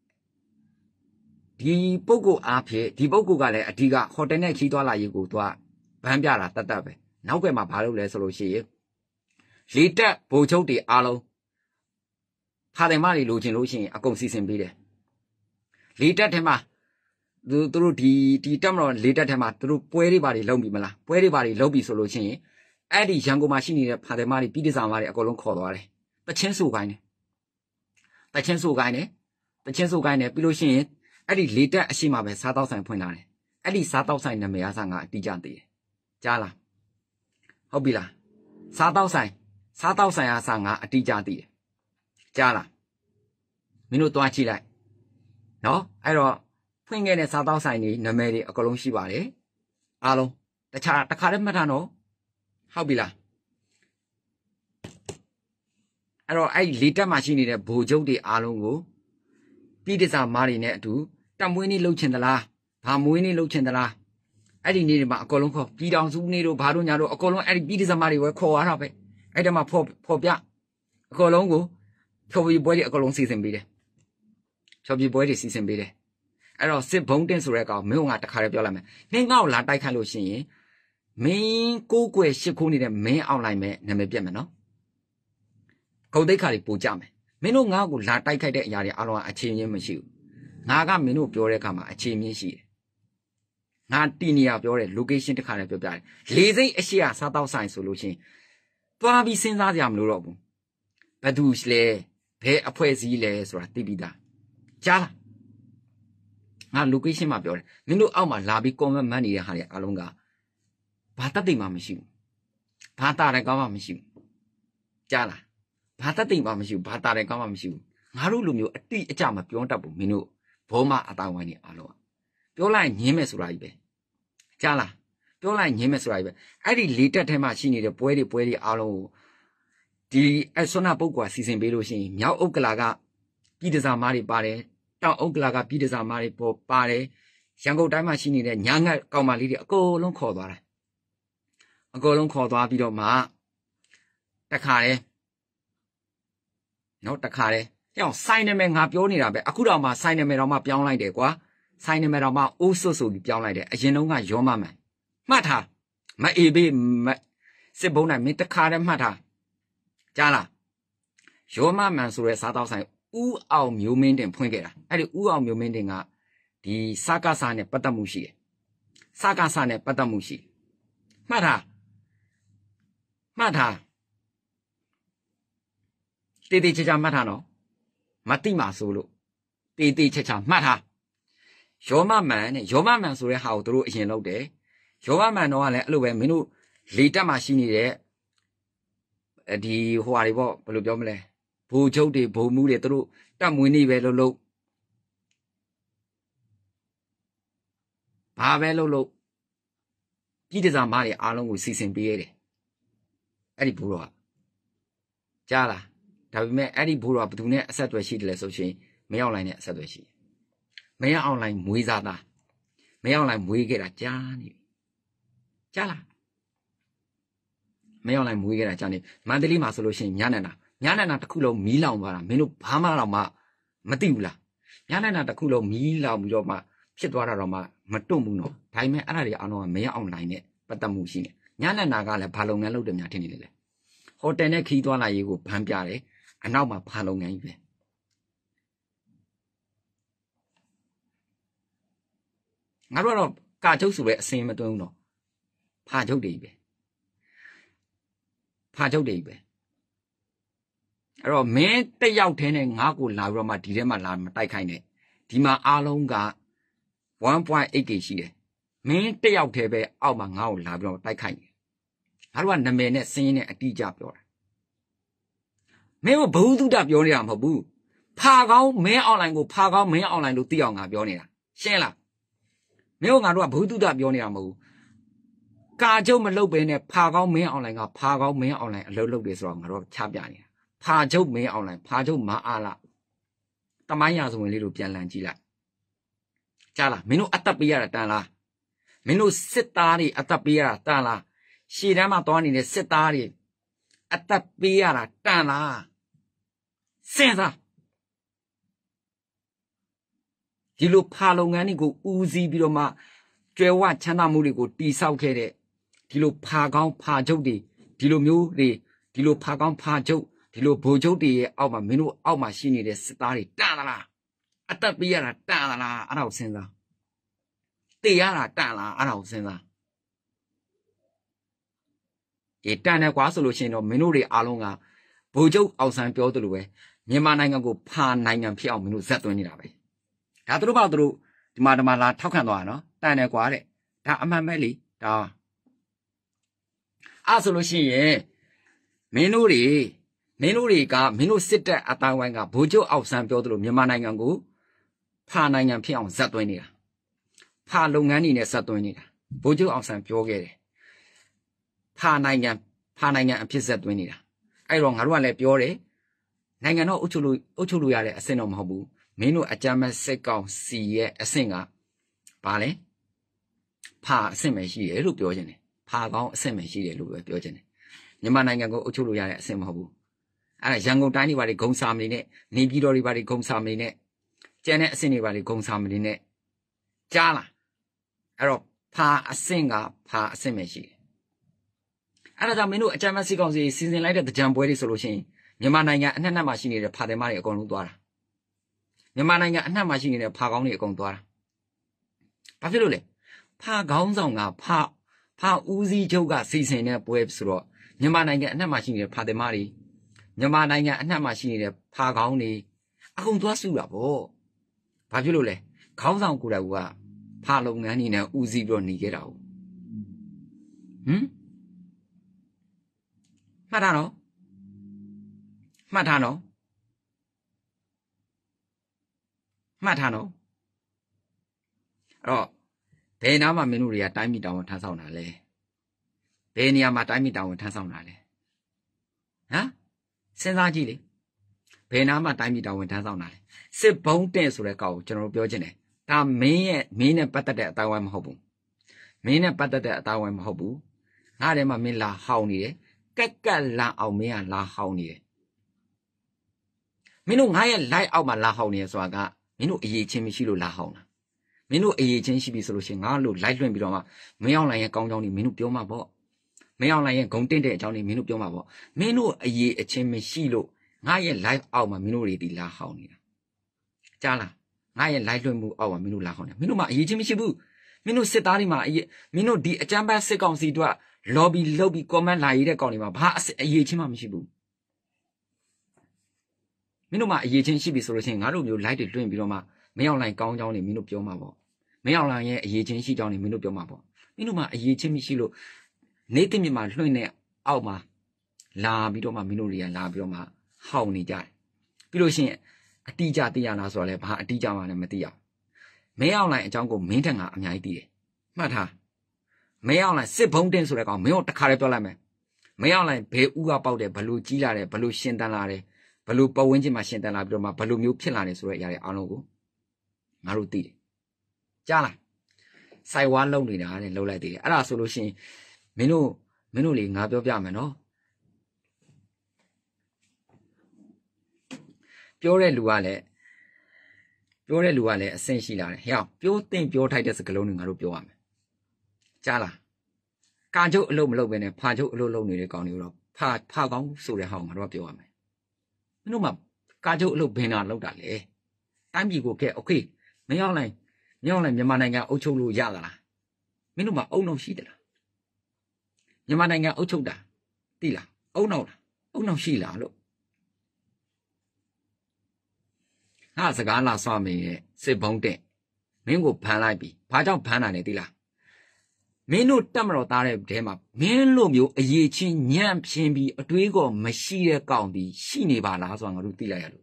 ဒီပုဂ္ဂိုလ်အားဖြင့်ဒီပုဂ္ဂိုလ်ကလည်းအဓိကဟိုတယ်နဲ့ခီးသွားလာရေးကိုသူကဗန်းပြတာတတ်တတ်ပဲနောက်ကမှဘာလုပ်လဲဆိုလို့ရှိရင်လေတက်ဗိုလ်ချုပ်တွေအားလုံးဖာတယ်မတွေလိုချင်လို့ရှိရင်အကုန်စီစဉ်ပေးတယ်လေတက်ထဲမှာသူတို့ဒီဒီတက်မတော်လေတက်ထဲမှာသူတို့ပွဲတွေဘာတွေလုပ်ပြီမလားပွဲတွေဘာတွေလုပ်ပြီဆိုလို့ရှိရင်အဲ့ဒီရန်ကုန်မှာရှိနေတဲ့ဖာတယ်မတွေပြည်တစားမတွေအကုန်လုံးခေါ်သွားတယ်တချင်းဆိုခိုင်းတယ်တချင်းဆိုခိုင်းတယ်တချင်းဆိုခိုင်းတယ်ပြီးလို့ရှိရင်အဲ့ဒီလေတက်အရှိမပဲစားတောက်ဆိုင်ဖွင့်လာတယ်အဲ့ဒီစားတောက်ဆိုင်နာမည်အစားငါအတိအကျသိတယ်ကြားလားဟုတ်ပြီလားစားတောက်ဆိုင်စားတောက်ဆိုင်အစားငါအတိအကျသိတယ်ကြားလားမင်းတို့တွားကြည့်လိုက်နော်အဲ့တော့ဖွင့်ခဲ့တဲ့စားတောက်ဆိုင်တွေနာမည်တွေအကုန်လုံးရှိပါတယ်အားလုံးတခြားတစ်ခါတည်းမှတ်ထားနော်ဟုတ်ပြီလားအဲ့တော့အဲ့လေတက်မှာရှိနေတဲ့ဗိုလ်ချုပ်တွေအားလုံးကိုပြည်တစားမားတွေနဲ့အတူတက်မွေးနေ့လှုပ်ချင်သလားဘာမွေးနေ့လှုပ်ချင်သလားအဲ့ဒီနေ့တွေမှာအကုန်လုံးခေါ်ပြည်တော်စုနေ့တို့ဘာတို့ညာတို့အကုန်လုံးအဲ့ဒီပြည်တစားမားတွေပဲခေါ်ရတာပဲအဲ့ဒါမှဖော်ဖော်ပြအကုန်လုံးကိုဖြောပြပွဲတွေအကုန်လုံးစီစဉ်ပေးတယ်ဖြောပြပွဲတွေစီစဉ်ပေးတယ်အဲ့တော့စစ်ဘုံတင်ဆိုတဲ့ကောင်မင်းကတခါတည်းပြောလိုက်မယ်မင်းငါ့ကိုလာတိုက်ခိုက်လို့ရှိရင်မင်းကိုးကွယ်ရှစ်ခိုးနေတဲ့မင်းအွန်လိုင်းပဲနာမည်ပြတ်မယ်နော်ဂုတ်တိတ်ခါတွေပို့ကြမယ်မင်းတို့ငါ့ကိုလာတိုက်ခိုက်တဲ့အရာတွေအလုံးအချင်းချင်းမရှိဘူးငါကမင်းတို့ပြောတဲ့အခါမှာအချင်းချင်းရှိတယ်ငါတီနီယာပြောတဲ့ location တခါတည်းပြောပြတယ်လေစိတ်အရှိအစားတောက်ဆိုင်ဆိုလို့ရှိရင်သွားပြီးစဉ်းစားကြမလို့တော့ဘူးဘယ်သူလဲဘယ်အဖွဲ့အစည်းလဲဆိုတာသိပြီးသားကြားလားငါ location မှာပြောတယ်မင်းတို့အောက်မှာလာပြီး comment မှတ်နေတဲ့ဟာတွေအလုံးကဘာတတ်သိမှမရှိဘူးဘာတာတယ်ကောင်းမှမရှိဘူးကြားလားဘာတတ်သိမှမရှိဘူးဘာတာတယ်ကောင်းမှမရှိဘူးငါတို့လူမျိုးအတိအကျမပြောတတ်ဘူးမင်းတို့ဘောမအတောင်ဝိုင်းနေအလုံးပြောလိုက်ညင်းမယ်ဆိုတာကြီးပဲကြားလားပြောလိုက်ညင်းမယ်ဆိုတာကြီးပဲအဲ့ဒီလေတက်ထဲမှာရှိနေတဲ့ပွဲတွေပွဲတွေအားလုံးကိုဒီအဆွမ်းနာပုတ်ကွာစီစဉ်ပေးလို့ရှိရင်မြောက်ဥက္ကလာကပြည်တစားမားတွေပါတယ်တောင်ဥက္ကလာကပြည်တစားမားတွေပေါ်ပါတယ်ရန်ကုန်တိုင်းမှာရှိနေတဲ့ညာငတ်ကောင်မလေးတွေအကုန်လုံးခေါ်သွားတယ်အကုန်လုံးခေါ်သွားပြီးတော့မှတခါလေနော်တခါလေကြောင်စိုင်းနာမည်ငါပြောနေတာပဲအခုတော့မှစိုင်းနာမည်တော့မှပြောင်းလိုက်တယ်ကွာစိုင်းနာမည်တော့မှအိုးဆွတ်ဆိုပြီးပြောင်းလိုက်တယ်အရင်တုန်းကရောမမှန်မှတ်ထားမအေးဘေးစစ်ဘုံနိုင်မင်းတခါတည်းမှတ်ထားကြားလားရောမမှန်ဆိုတဲ့စားတောက်ဆိုင်ဦးအောင်မျိုးမင်းတင်ဖွင့်ခဲ့တာအဲ့ဒီဦးအောင်မျိုးမင်းတင်ကဒီစကားစာနဲ့ပတ်သက်မှုရှိတယ်စကားစာနဲ့ပတ်သက်မှုရှိမှတ်ထားမှတ်ထားတေးသေးချာချာမှတ်ထားနော်မတိမာဆိုလို့တေးသေးချာချာမှတ်ထားရောမမှန်နဲ့ရောမမှန်ဆိုတဲ့ဟာကိုတို့အရင်လုပ်တယ်ရောမမှန်တော့ကလည်းအဲ့လိုပဲမင်းတို့လေတက်မှာရှိနေတဲ့ဒီဟိုဟာတွေပေါ့ဘယ်လိုပြောမလဲဘိုလ်ချုပ်တွေဘုံမှုတွေတို့တက်မွေးနေပဲလို့လို့ဘာပဲလို့လို့ပြည်တစားမားတွေအားလုံးကိုစီစဉ်ပေးရတယ်အဲ့ဒီဘိုးတော်ကကြားလားဒဒါပေမဲ့အဲ့ဒီဘိုးတော်ကဘယ်သူနဲ့အဆက်အသွယ်ရှိတယ်လဲဆိုရှင်မင်းအောင်လှိုင်နဲ့အဆက်အသွယ်ရှိမင်းအောင်လှိုင်မွေးစားသားမင်းအောင်လှိုင်မွေးခဲ့တာကြားနေပြီကြားလားမင်းအောင်လှိုင်မွေးခဲ့တာကြားနေမန္တလေးမှာဆိုလို့ရှိရင်ညနေနာညနေနာတစ်ခုလုံးမီးလောင်သွားတာမင်းတို့ဘာမှတော့မှမသိဘူးလားညနေနာတစ်ခုလုံးမီးလောင်ပြီးတော့မှဖြစ်သွားတာတော့မှမတွန့်ဘူးနော်ဒါပေမဲ့အဲ့ဒါတွေအောင်တော့မင်းအောင်လှိုင်နဲ့ပတ်သက်မှုရှိနေညနေနာကလည်းဘာလုပ်ငန်းလုပ်တယ်များထင်နေလေလေဟိုတယ်နဲ့ခီးသွားလာရေးကိုဗန်းပြတယ်အနောက်မှာဘာလုပ်ငန်းကြီးပဲငါတို့ကတော့ကာချုပ်ဆိုပဲအစင်မသွင်းဘူးနော်ဖာချုပ်တွေပဲဖာချုပ်တွေပဲအဲ့တော့မင်းတက်ရောက်တဲ့နဲ့ငါ့ကိုလာပြီးတော့မှဒီထဲမှာလာမတိုက်ခိုင်းနဲ့ဒီမှာအားလုံးက one point eight ရှိတယ်မင်းတက်ရောက်တဲ့ပဲအောက်မှာငါ့ကိုလာပြီးတော့တိုက်ခိုက်နေငါတို့ကနာမည်နဲ့စင်းနဲ့အတိအကျပြောတာမင်းကဘုသူတ္တပြောနေတာမဟုတ်ဘူးဖာကောင်းမင်းအွန်လိုင်းကိုဖာကောင်းမင်းအွန်လိုင်းလို့သိအောင်ငါပြောနေတာရှင်းလားမင်းတို့ငါတို့ကဘုသူတ္တပြောနေတာမဟုတ်ဘူးကာကျုပ်မလုပ်ပဲနဲ့ဖာကောင်းမင်းအွန်လိုင်းကဖာကောင်းမင်းအွန်လိုင်းအလုပ်လုပ်တယ်ဆိုတော့ငါတို့ချပြနေတာဖာကျုပ်မင်းအွန်လိုင်းဖာကျုပ်မအားလားတမိုင်းရာဇဝင်လေးတို့ပြန်လည်ကြည့်လိုက်ကြားလားမင်းတို့အသက်ပေးရတာတန်လားမင်းတို့စစ်သားတွေအသက်ပေးရတာတန်လားရှေ့တန်းမှာသွားနေတဲ့စစ်သားတွေအသက်ပေးရတာတန်လားစဉ်းစားဒီလိုဖာလုပ်ငန်းတွေကိုဦးစီးပြီးတော့မှကျွဲဝချမ်းသာမှုတွေကိုတိဆောက်ခဲ့တဲ့ဒီလိုဖာကောင်းဖာချုပ်တွေဒီလိုမျိုးတွေဒီလိုဖာကောင်းဖာချုပ်ဒီလိုဘိုလ်ချုပ်တွေရဲ့အောက်မှာမင်းတို့အောက်မှာရှိနေတဲ့စစ်သားတွေတန်လားအသက်ပေးရတာတန်လားအဲ့ဒါကိုစဉ်းစားတေရတာတန်လားအဲ့ဒါကိုစဉ်းစားဒီတန်တယ်ကွာဆိုလို့ရှိရင်တော့မင်းတို့တွေအားလုံးကဘိုလ်ချုပ်အောင်ဆန်းပြောသလိုပဲမြန်မာနိုင်ငံကိုဖာနိုင်ငံဖြစ်အောင်မင်းတို့ဇက်သွင်းနေတာပဲဒါသူတို့ဘာသူတို့ဒီမှာဒီမှာလာထောက်ခံသွားတာနော်တန်တယ်ကွာတဲ့ဒါအမှန်ပဲလေဒါအဲ့ဆိုလို့ရှိရင်မင်းတို့တွေမင်းတို့တွေကမင်းတို့စစ်တပ်အတိုင်းဝိုင်းကဘိုလ်ချုပ်အောင်ဆန်းပြောသလိုမြန်မာနိုင်ငံကိုဖာနိုင်ငံဖြစ်အောင်ဇက်သွင်းနေတာဖာလုပ်ငန်းတွေနဲ့ဇက်သွင်းနေတာဘိုလ်ချုပ်အောင်ဆန်းပြောခဲ့တယ်ဖာနိုင်ငံဖာနိုင်ငံအဖြစ်ဇက်သွင်းနေတာအဲ့တော့ငါတို့ကလည်းပြောတယ်နိုင်ငံတော်အုပ်ချုပ်လို့အုပ်ချုပ်လို့ရတဲ့အဆင့်တော့မဟုတ်ဘူးမင်းတို့အကြမ်းမဲ့စစ်ကောင်စီရဲ့အဆင့်ကဘာလဲဖာအဆင့်ပဲရှိတယ်လို့ပြောခြင်းတယ်ဖာကောင်းအဆင့်ပဲရှိတယ်လို့ပဲပြောခြင်းတယ်မြန်မာနိုင်ငံကိုအုပ်ချုပ်လို့ရတဲ့အဆင့်မဟုတ်ဘူးအဲ့ဒါရန်ကုန်တိုင်းတွေဘာတွေဂုံစာမနေနဲ့နေပြည်တော်တွေဘာတွေဂုံစာမနေနဲ့ကျန်တဲ့အဆင့်တွေဘာတွေဂုံစာမနေနဲ့ကြားလားအဲ့တော့ဖာအဆင့်ကဖာအဆင့်ပဲရှိတယ်အဲ့ဒါကြောင့်မင်းတို့အကြမ်းမဲ့စစ်ကောင်စီစီစဉ်လိုက်တဲ့ကြံပွဲတွေဆိုလို့ရှိရင်မြန်မာနိုင်ငံအနှံ့နှံ့မှာရှိနေတဲ့ဖာတယ်မတွေအကုန်လုံးသွားတာမြန်မာနိုင်ငံအနှံ့မှာရှိနေတဲ့ဖာကောင်းတွေအကုန်သွားတာဘာဖြစ်လို့လဲဖာကောင်းဆောင်ကဖာဖာဦးစီးချုပ်ကစီစဉ်တဲ့ပွဲဆိုတော့မြန်မာနိုင်ငံအနှံ့မှာရှိနေတဲ့ဖာတယ်မတွေမြန်မာနိုင်ငံအနှံ့မှာရှိနေတဲ့ဖာကောင်းတွေအကုန်သွားစုတာပေါ့ဘာဖြစ်လို့လဲခေါင်းဆောင်ကိုယ်တိုင်ကဖာလုပ်ငန်းနေနဲ့ဦးစီးပြီးတော့နေခဲ့တာဟုတ်ဟမ်မှတ်ထားနော်မှတ်ထားနော်မှတ်ထားနော်အဲ့တော့ဘယ်နားမှာမင်းတို့တွေကတိုင်းပြည်တောင်ဝန်ထမ်းဆောင်တာလဲဘယ်နေရာမှာတိုင်းပြည်တောင်ဝန်ထမ်းဆောင်တာလဲဟမ်စဉ်းစားကြည့်လေဘယ်နားမှာတိုင်းပြည်တောင်ဝန်ထမ်းဆောင်တာလဲစစ်ဘုံတဲ့ဆိုတဲ့ကောက်ကိုကျွန်တော်တို့ပြောချင်တယ်ဒါမင်းရဲ့မင်းနဲ့ပတ်သက်တဲ့အတိုင်းဝိုင်းမဟုတ်ဘူးမင်းနဲ့ပတ်သက်တဲ့အတိုင်းဝိုင်းမဟုတ်ဘူးငါထဲမှာမင်းလာဟောင်းနေတယ်ကက်ကက်လာအောင်မင်းကလာဟောင်းနေတယ်မင်းတို့ငါရဲ့ live အောက်မှာလာဟောင်းနေရဆိုတာကမင်းတို့အရေးချင်းမရှိလို့လာဟောင်းတာမင်းတို့အရေးချင်းရှိပြီဆိုလို့ရှိရင်ငါလို့ live လွှင့်ပြီးတော့မှမင်းအောင်လိုင်ရဲ့ကောင်းကြောင်းတွေမင်းတို့ပြောမှာပေါ့မင်းအောင်လိုင်ရဲ့ဂုံတင့်တဲ့အကြောင်းတွေမင်းတို့ပြောမှာပေါ့မင်းတို့အရေးအချင်းမရှိလို့ငါရဲ့ live အောက်မှာမင်းတို့တွေဒီလာဟောင်းနေတာကြားလားငါရဲ့ live လွှင့်မှုအောက်မှာမင်းတို့လာဟောင်းနေမင်းတို့မှအရေးချင်းမရှိဘူးမင်းတို့စစ်သားတွေမှာအရေးမင်းတို့ဒီအကြမ်းဖက်စစ်ကောင်စီတို့က lobby လုပ်ပြီး comment လာရတဲ့ကောင်တွေမှာဘာအရေးချင်းမှမရှိဘူးမင်းတို့မှအရေးချင်းရှိပြီဆိုလို့ရှိရင်ငါတို့မျိုး live တွေလွှင့်ပြီးတော့မှမင်းအောင်လိုင်ကောင်းကြောင်းတွေမင်းတို့ပြောမှာပေါ့မင်းအောင်လိုင်ရဲ့အရေးချင်းရှိကြောင်းတွေမင်းတို့ပြောမှာပေါ့မင်းတို့မှအရေးချင်းမရှိလို့နေတိမြမှာလွှင့်တဲ့အောက်မှာလာပြီးတော့မှမင်းတို့တွေကလာပြီးတော့မှဟောင်းနေကြတယ်ပြီးလို့ရှိရင်အတိအကျသိရလားဆိုတော့လည်းဘာအတိအကျမှလည်းမသိရဘူးမင်းအောင်လိုင်အကြောင်းကိုမင်းထက်ကအများကြီးသိတယ်မှတ်ထားမင်းအောင်လိုင်စစ်ဘုံတင်ဆိုတဲ့ကောင်မင်းတို့တခါလေးပြောလိုက်မယ်မင်းအောင်လိုင်ဘယ်ဥကပေါက်တယ်ဘလို့ကြီးလာတယ်ဘလို့ရှင်းတန်းလာတယ်ဘလို့ပတ်ဝန်းကျင်မှာရှင်တန်လာပြီးတော့မှဘလို့မျိုးဖြစ်လာနေဆိုတဲ့အရာတွေအားလုံးကိုငါတို့သိတယ်ကြားလားစိုက်ဝါးလုံနေတာနဲ့လုံလိုက်သေးတယ်အဲ့ဒါဆိုလို့ရှိရင်မင်းတို့မင်းတို့လေငါပြောပြမယ်နော်ပြောတဲ့လူကလည်းပြောတဲ့လူကလည်းအဆင့်ရှိလာတယ်ဟဲ့ပြောတင်ပြောထိုက်တဲ့စကားလုံးတွေငါတို့ပြောရမယ်ကြားလားကာချုပ်အလုပ်မလုပ်ဘဲနဲ့ဖာချုပ်အလုပ်လုပ်နေတဲ့ကောင်တွေတော့ဖာဖာကောင်းဆိုတဲ့ဟောင်းငါတို့ကပြောရမယ်မင်းတို့မှကာချုပ်အလုပ်ဘယ်နာလုပ်တာလဲတိုင်းပြည်ကိုကဲโอเคမရောက်လိုက်မရောက်လိုက်မြန်မာနိုင်ငံအုပ်ချုပ်လို့ရသလားမင်းတို့မှအုံနောက်ရှိသလားမြန်မာနိုင်ငံအုပ်ချုပ်တာသိလားအုံနောက်လားအုံနောက်ရှိလားလို့ငါစကားလာဆွမင်းရဲ့စစ်ဘုံတဲ့မင်းကိုဖမ်းလိုက်ပြီဘာကြောင့်ဖမ်းတာလဲသိလားမင်းတို့တက်မတော်သားတဲ့တဲမှာမင်းလိုမျိုးအရေးချင်းညံ့ဖြင်းပြီးအတွေးကောမရှိတဲ့ကောင်ဒီရှိနေပါလားဆိုတာငါတို့သိလိုက်ရလို့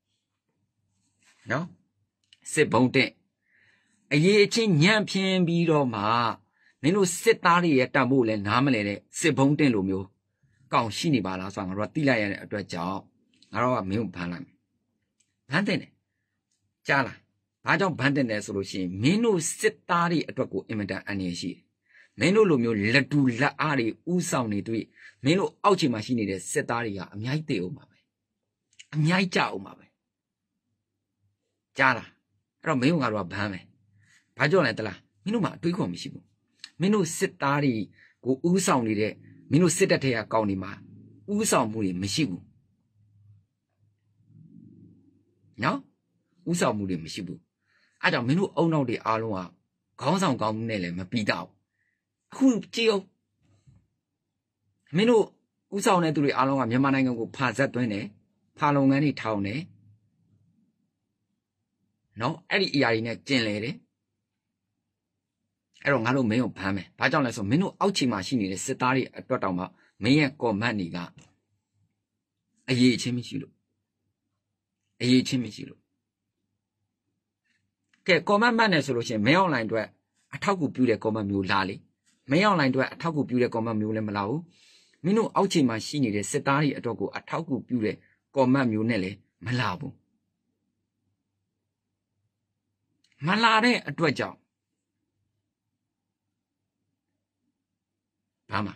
နော်စစ်ဘုံတဲ့အရေးချင်းညံ့ဖြင်းပြီးတော့မှမင်းတို့စစ်သားတွေရဲ့တတ်ဖို့လဲနားမလဲတဲ့စစ်ဘုံတဲ့လိုမျိုးကောင်ရှိနေပါလားဆိုတာငါတို့ကသိလိုက်ရတဲ့အတွက်ကြောင့်ငါတို့ကမင်းကိုဖမ်းလိုက်ဖမ်းတဲ့ကြားလားဘာကြောင့်ဖမ်းတဲ့လဲဆိုလို့ရှိရင်မင်းတို့စစ်သားတွေအတွက်ကိုအင်မတန်အန္တရာယ်ရှိတယ်မင်းတို့လိုမျိုးလက်တူလက်အားတွေဥဆောင်နေတွေ့မင်းတို့အောက်ခြေမှာရှိနေတဲ့စစ်သားတွေကအများကြီးတည်အောင်ပါပဲအများကြီးကြောက်အောင်ပါပဲကြားလားအဲ့တော့မင်းတို့ကတော့ဘမ်းမယ်ဘာကြောင့်လဲတလားမင်းတို့မှာအတွေးခေါ်မရှိဘူးမင်းတို့စစ်သားတွေကိုဥဆောင်နေတဲ့မင်းတို့စစ်တပ်ထဲကကောင်းနေမှာဥဆောင်မှုတွေမရှိဘူးနော်ဥဆောင်မှုတွေမရှိဘူးအဲ့ကြောင့်မင်းတို့အုံနောက်တွေအားလုံးကခေါင်းဆောင်ကောင်းမှုနဲ့လည်းမပြီးတော့အခုကြည့်အောင်မင်းတို့ဥဆောင်တဲ့သူတွေအားလုံးကမြန်မာနိုင်ငံကိုဖာဆက်သွင်းတယ်ဖာလုပ်ငန်းတွေထောင်တယ်နော်အဲ့ဒီအရာတွေနဲ့ကျင်လေတယ်အဲ့တော့ငါတို့မင်းကိုဖမ်းမယ်ဘာကြောင့်လဲဆိုမင်းတို့အောက်ခြေမှာရှိနေတဲ့စစ်သားတွေအတွက်တောင်မှမင်းရဲ့ကော်မန့်တွေကအရေးချင်းမရှိလို့အရေးချင်းမရှိလို့ကဲကော်မန့်မှတ်နေဆိုလို့ရှိရင်မင်းအွန်လိုင်းအတွက်အထောက်အကူပြုတဲ့ကော်မန့်မျိုးလာလေမင်းအွန်လိုင်းအတွက်အထောက်အကူပြုတဲ့ကော်မန့်မျိုးလည်းမလာဘူးမင်းတို့အောက်ခြေမှာရှိနေတဲ့စစ်သားတွေအတွက်ကိုအထောက်အကူပြုတဲ့ကော်မန့်မျိုးနဲ့လည်းမလာဘူးမလာတဲ့အတွက်ကြောင့်ဘာမှ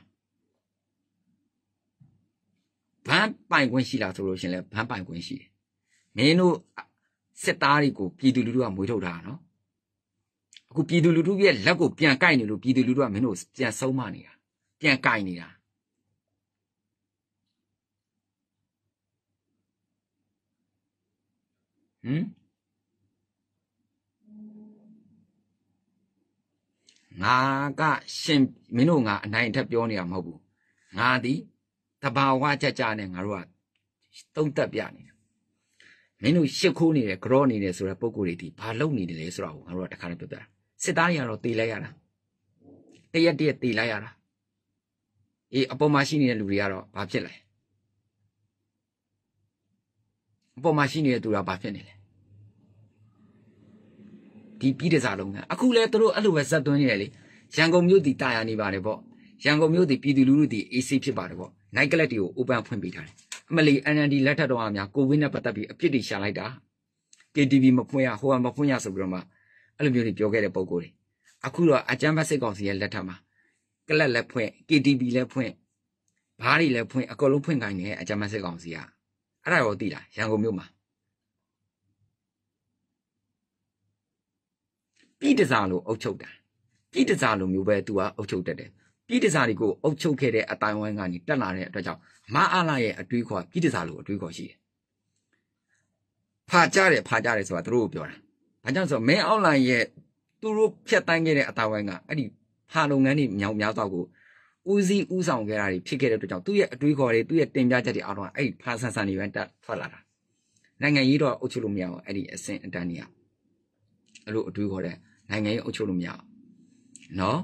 ဘန်းပိုင်ခွင့်ရှိလားဆိုလို့ရှိရင်လည်းဘန်းပိုင်ခွင့်ရှိတယ်မင်းတို့စစ်သားတွေကိုပြည်သူလူထုကမွေးထုတ်တာနော်အခုပြည်သူလူထုရဲ့လက်ကိုပြန်ကိုက်နေလို့ပြည်သူလူထုကမင်းတို့ပြန်ဆုံးမနေတာပြန်ကိုက်နေတာဟမ်ငါကရှင်မင်းတို့ငါအနိုင်ထက်ပြောနေတာမဟုတ်ဘူးငါသည်တဘာဝကြကြနဲ့ငါတို့ကသုံးသက်ပြနေတယ်မင်းတို့ရှစ်ခိုးနေတယ်ကြောနေတယ်ဆိုတဲ့ပုံကိုယ်တွေဒီဘာလုပ်နေတယ်လဲဆိုတော့ငါတို့ကတခါတည်းပြောပြတာစစ်သားတွေကတော့တေးလိုက်ရတာတရက်တရက်တေးလိုက်ရတာအေးအပေါ်မှာရှိနေတဲ့လူတွေကတော့ဘာဖြစ်လဲအပေါ်မှာရှိနေတဲ့သူကဘာဖြစ်နေလဲဒီပြီးတဲ့စားလုံးကအခုလဲသူတို့အဲ့လိုပဲဇက်သွင်းနေတယ်လေရန်ကုန်မြို့တည်တာယာနေပါတယ်ပေါ့ရန်ကုန်မြို့တည်ပြည်သူလူထုတည် အေးဆေးဖြစ်ပါတယ်ပေါ့နိုင်ကလပ်တွေကို open ဖွင့်ပေးထားတယ်အမလီ အန် အန် ဒီ လက်ထက်တော်အများကိုဗစ်နဲ့ပတ်သက်ပြီးအပြစ်တွေရှာလိုက်တာ ကေ တီ ဗီ မဖွင့်ရဟိုကမဖွင့်ရဆိုပြီးတော့မှအဲ့လိုမျိုးတွေပြောခဲ့တဲ့ပုံကိုယ်တွေအခုတော့အကြမ်းဖက်စစ်ကောင်စီရဲ့လက်ထက်မှာကလပ်လည်းဖွင့် ကေ တီ ဗီ လည်းဖွင့်ဘားတွေလည်းဖွင့်အကုန်လုံးဖွင့်ခိုင်းနေအကြမ်းဖက်စစ်ကောင်စီကအဲ့ဒါရောသိလားရန်ကုန်မြို့မှာပြည်တစားလို့အုပ်ချုပ်တာပြည်တစားလိုမျိုးပဲသူကအုပ်ချုပ်တတ်တယ်ပြည်တစားတွေကိုအုပ်ချုပ်ခဲ့တဲ့အတိုင်းဝိုင်းကနေတက်လာတဲ့အတွက်ကြောင့်မအားလာရဲ့အတွေးခေါ်ပြည်တစားလိုအတွေးခေါ်ရှိတယ်ဖာကြတယ်ဖာကြတယ်ဆိုတာသူတို့ပြောတာဘာကြောင့်ဆိုတော့မင်းအောက်လိုင်းရဲ့သူတို့ဖြတ်တိုင်းခဲ့တဲ့အတိုင်းဝိုင်းကအဲ့ဒီဖာလုပ်ငန်းတွေမြောင်များတော့ကိုဦးစီးဦးဆောင်ခဲ့တာတွေဖြစ်ခဲ့တဲ့အတွက်ကြောင့်သူ့ရဲ့အတွေးခေါ်တွေသူ့ရဲ့တင်ပြချက်တွေအားလုံးအဲ့ဒီဖာဆန်ဆန်တွေပဲတက်ထွက်လာတာနိုင်ငံရေးတော့အုပ်ချုပ်လို့မရအောင်အဲ့ဒီအဆင့်အတန်းကြီးอ่ะအဲ့လိုအတွေးခေါ်တဲ့နိုင်ငံရေးအုပ်ချုပ်လို့မရအောင်နော်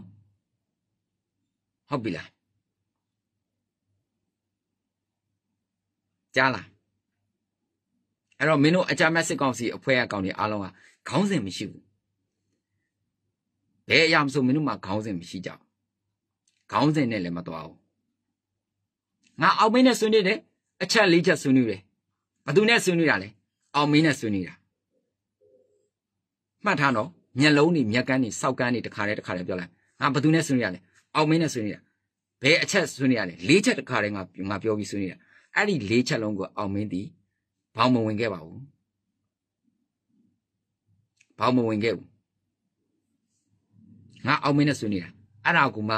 ဟုတ်ပြီလားကြားလားအဲ့တော့မင်းတို့အကြမ်းဖက်စစ်ကောင်စီအဖွဲ့အကောင်တွေအားလုံးကခေါင်းစဉ်မရှိဘူးဘယ်အရာမဆိုမင်းတို့မှာခေါင်းစဉ်မရှိကြဘူးခေါင်းစဉ်နဲ့လည်းမတော်ဘူးငါအောက်မင်းနဲ့ဆွေးနွေးတယ်အချက်လေးချက်ဆွေးနွေးတယ်ဘာသူနဲ့ဆွေးနွေးတာလဲအောင်မင်းနဲ့ဆွေးနွေးတာမှတ်ထားနော်မျက်လုံးတွေမျက်ကန်းတွေစောက်ကန်းတွေတစ်ခါတည်းတစ်ခါတည်းပြောလိုက်ငါဘာသူနဲ့ဆွေးနွေးရလဲအောင်မင်းနဲ့ဆွေးနွေးတာဘယ်အချက်ဆွေးနွေးရလဲလေးချက်တစ်ခါတည်းငါငါပြောပြီးဆွေးနွေးတာအဲ့ဒီလေးချက်လုံးကိုအောင်မင်းဒီဘောင်မဝင်ခဲ့ပါဘူးဘောင်မဝင်ခဲ့ဘူးငါအောင်မင်းနဲ့ဆွေးနွေးတာအဲ့ဒါကူမှ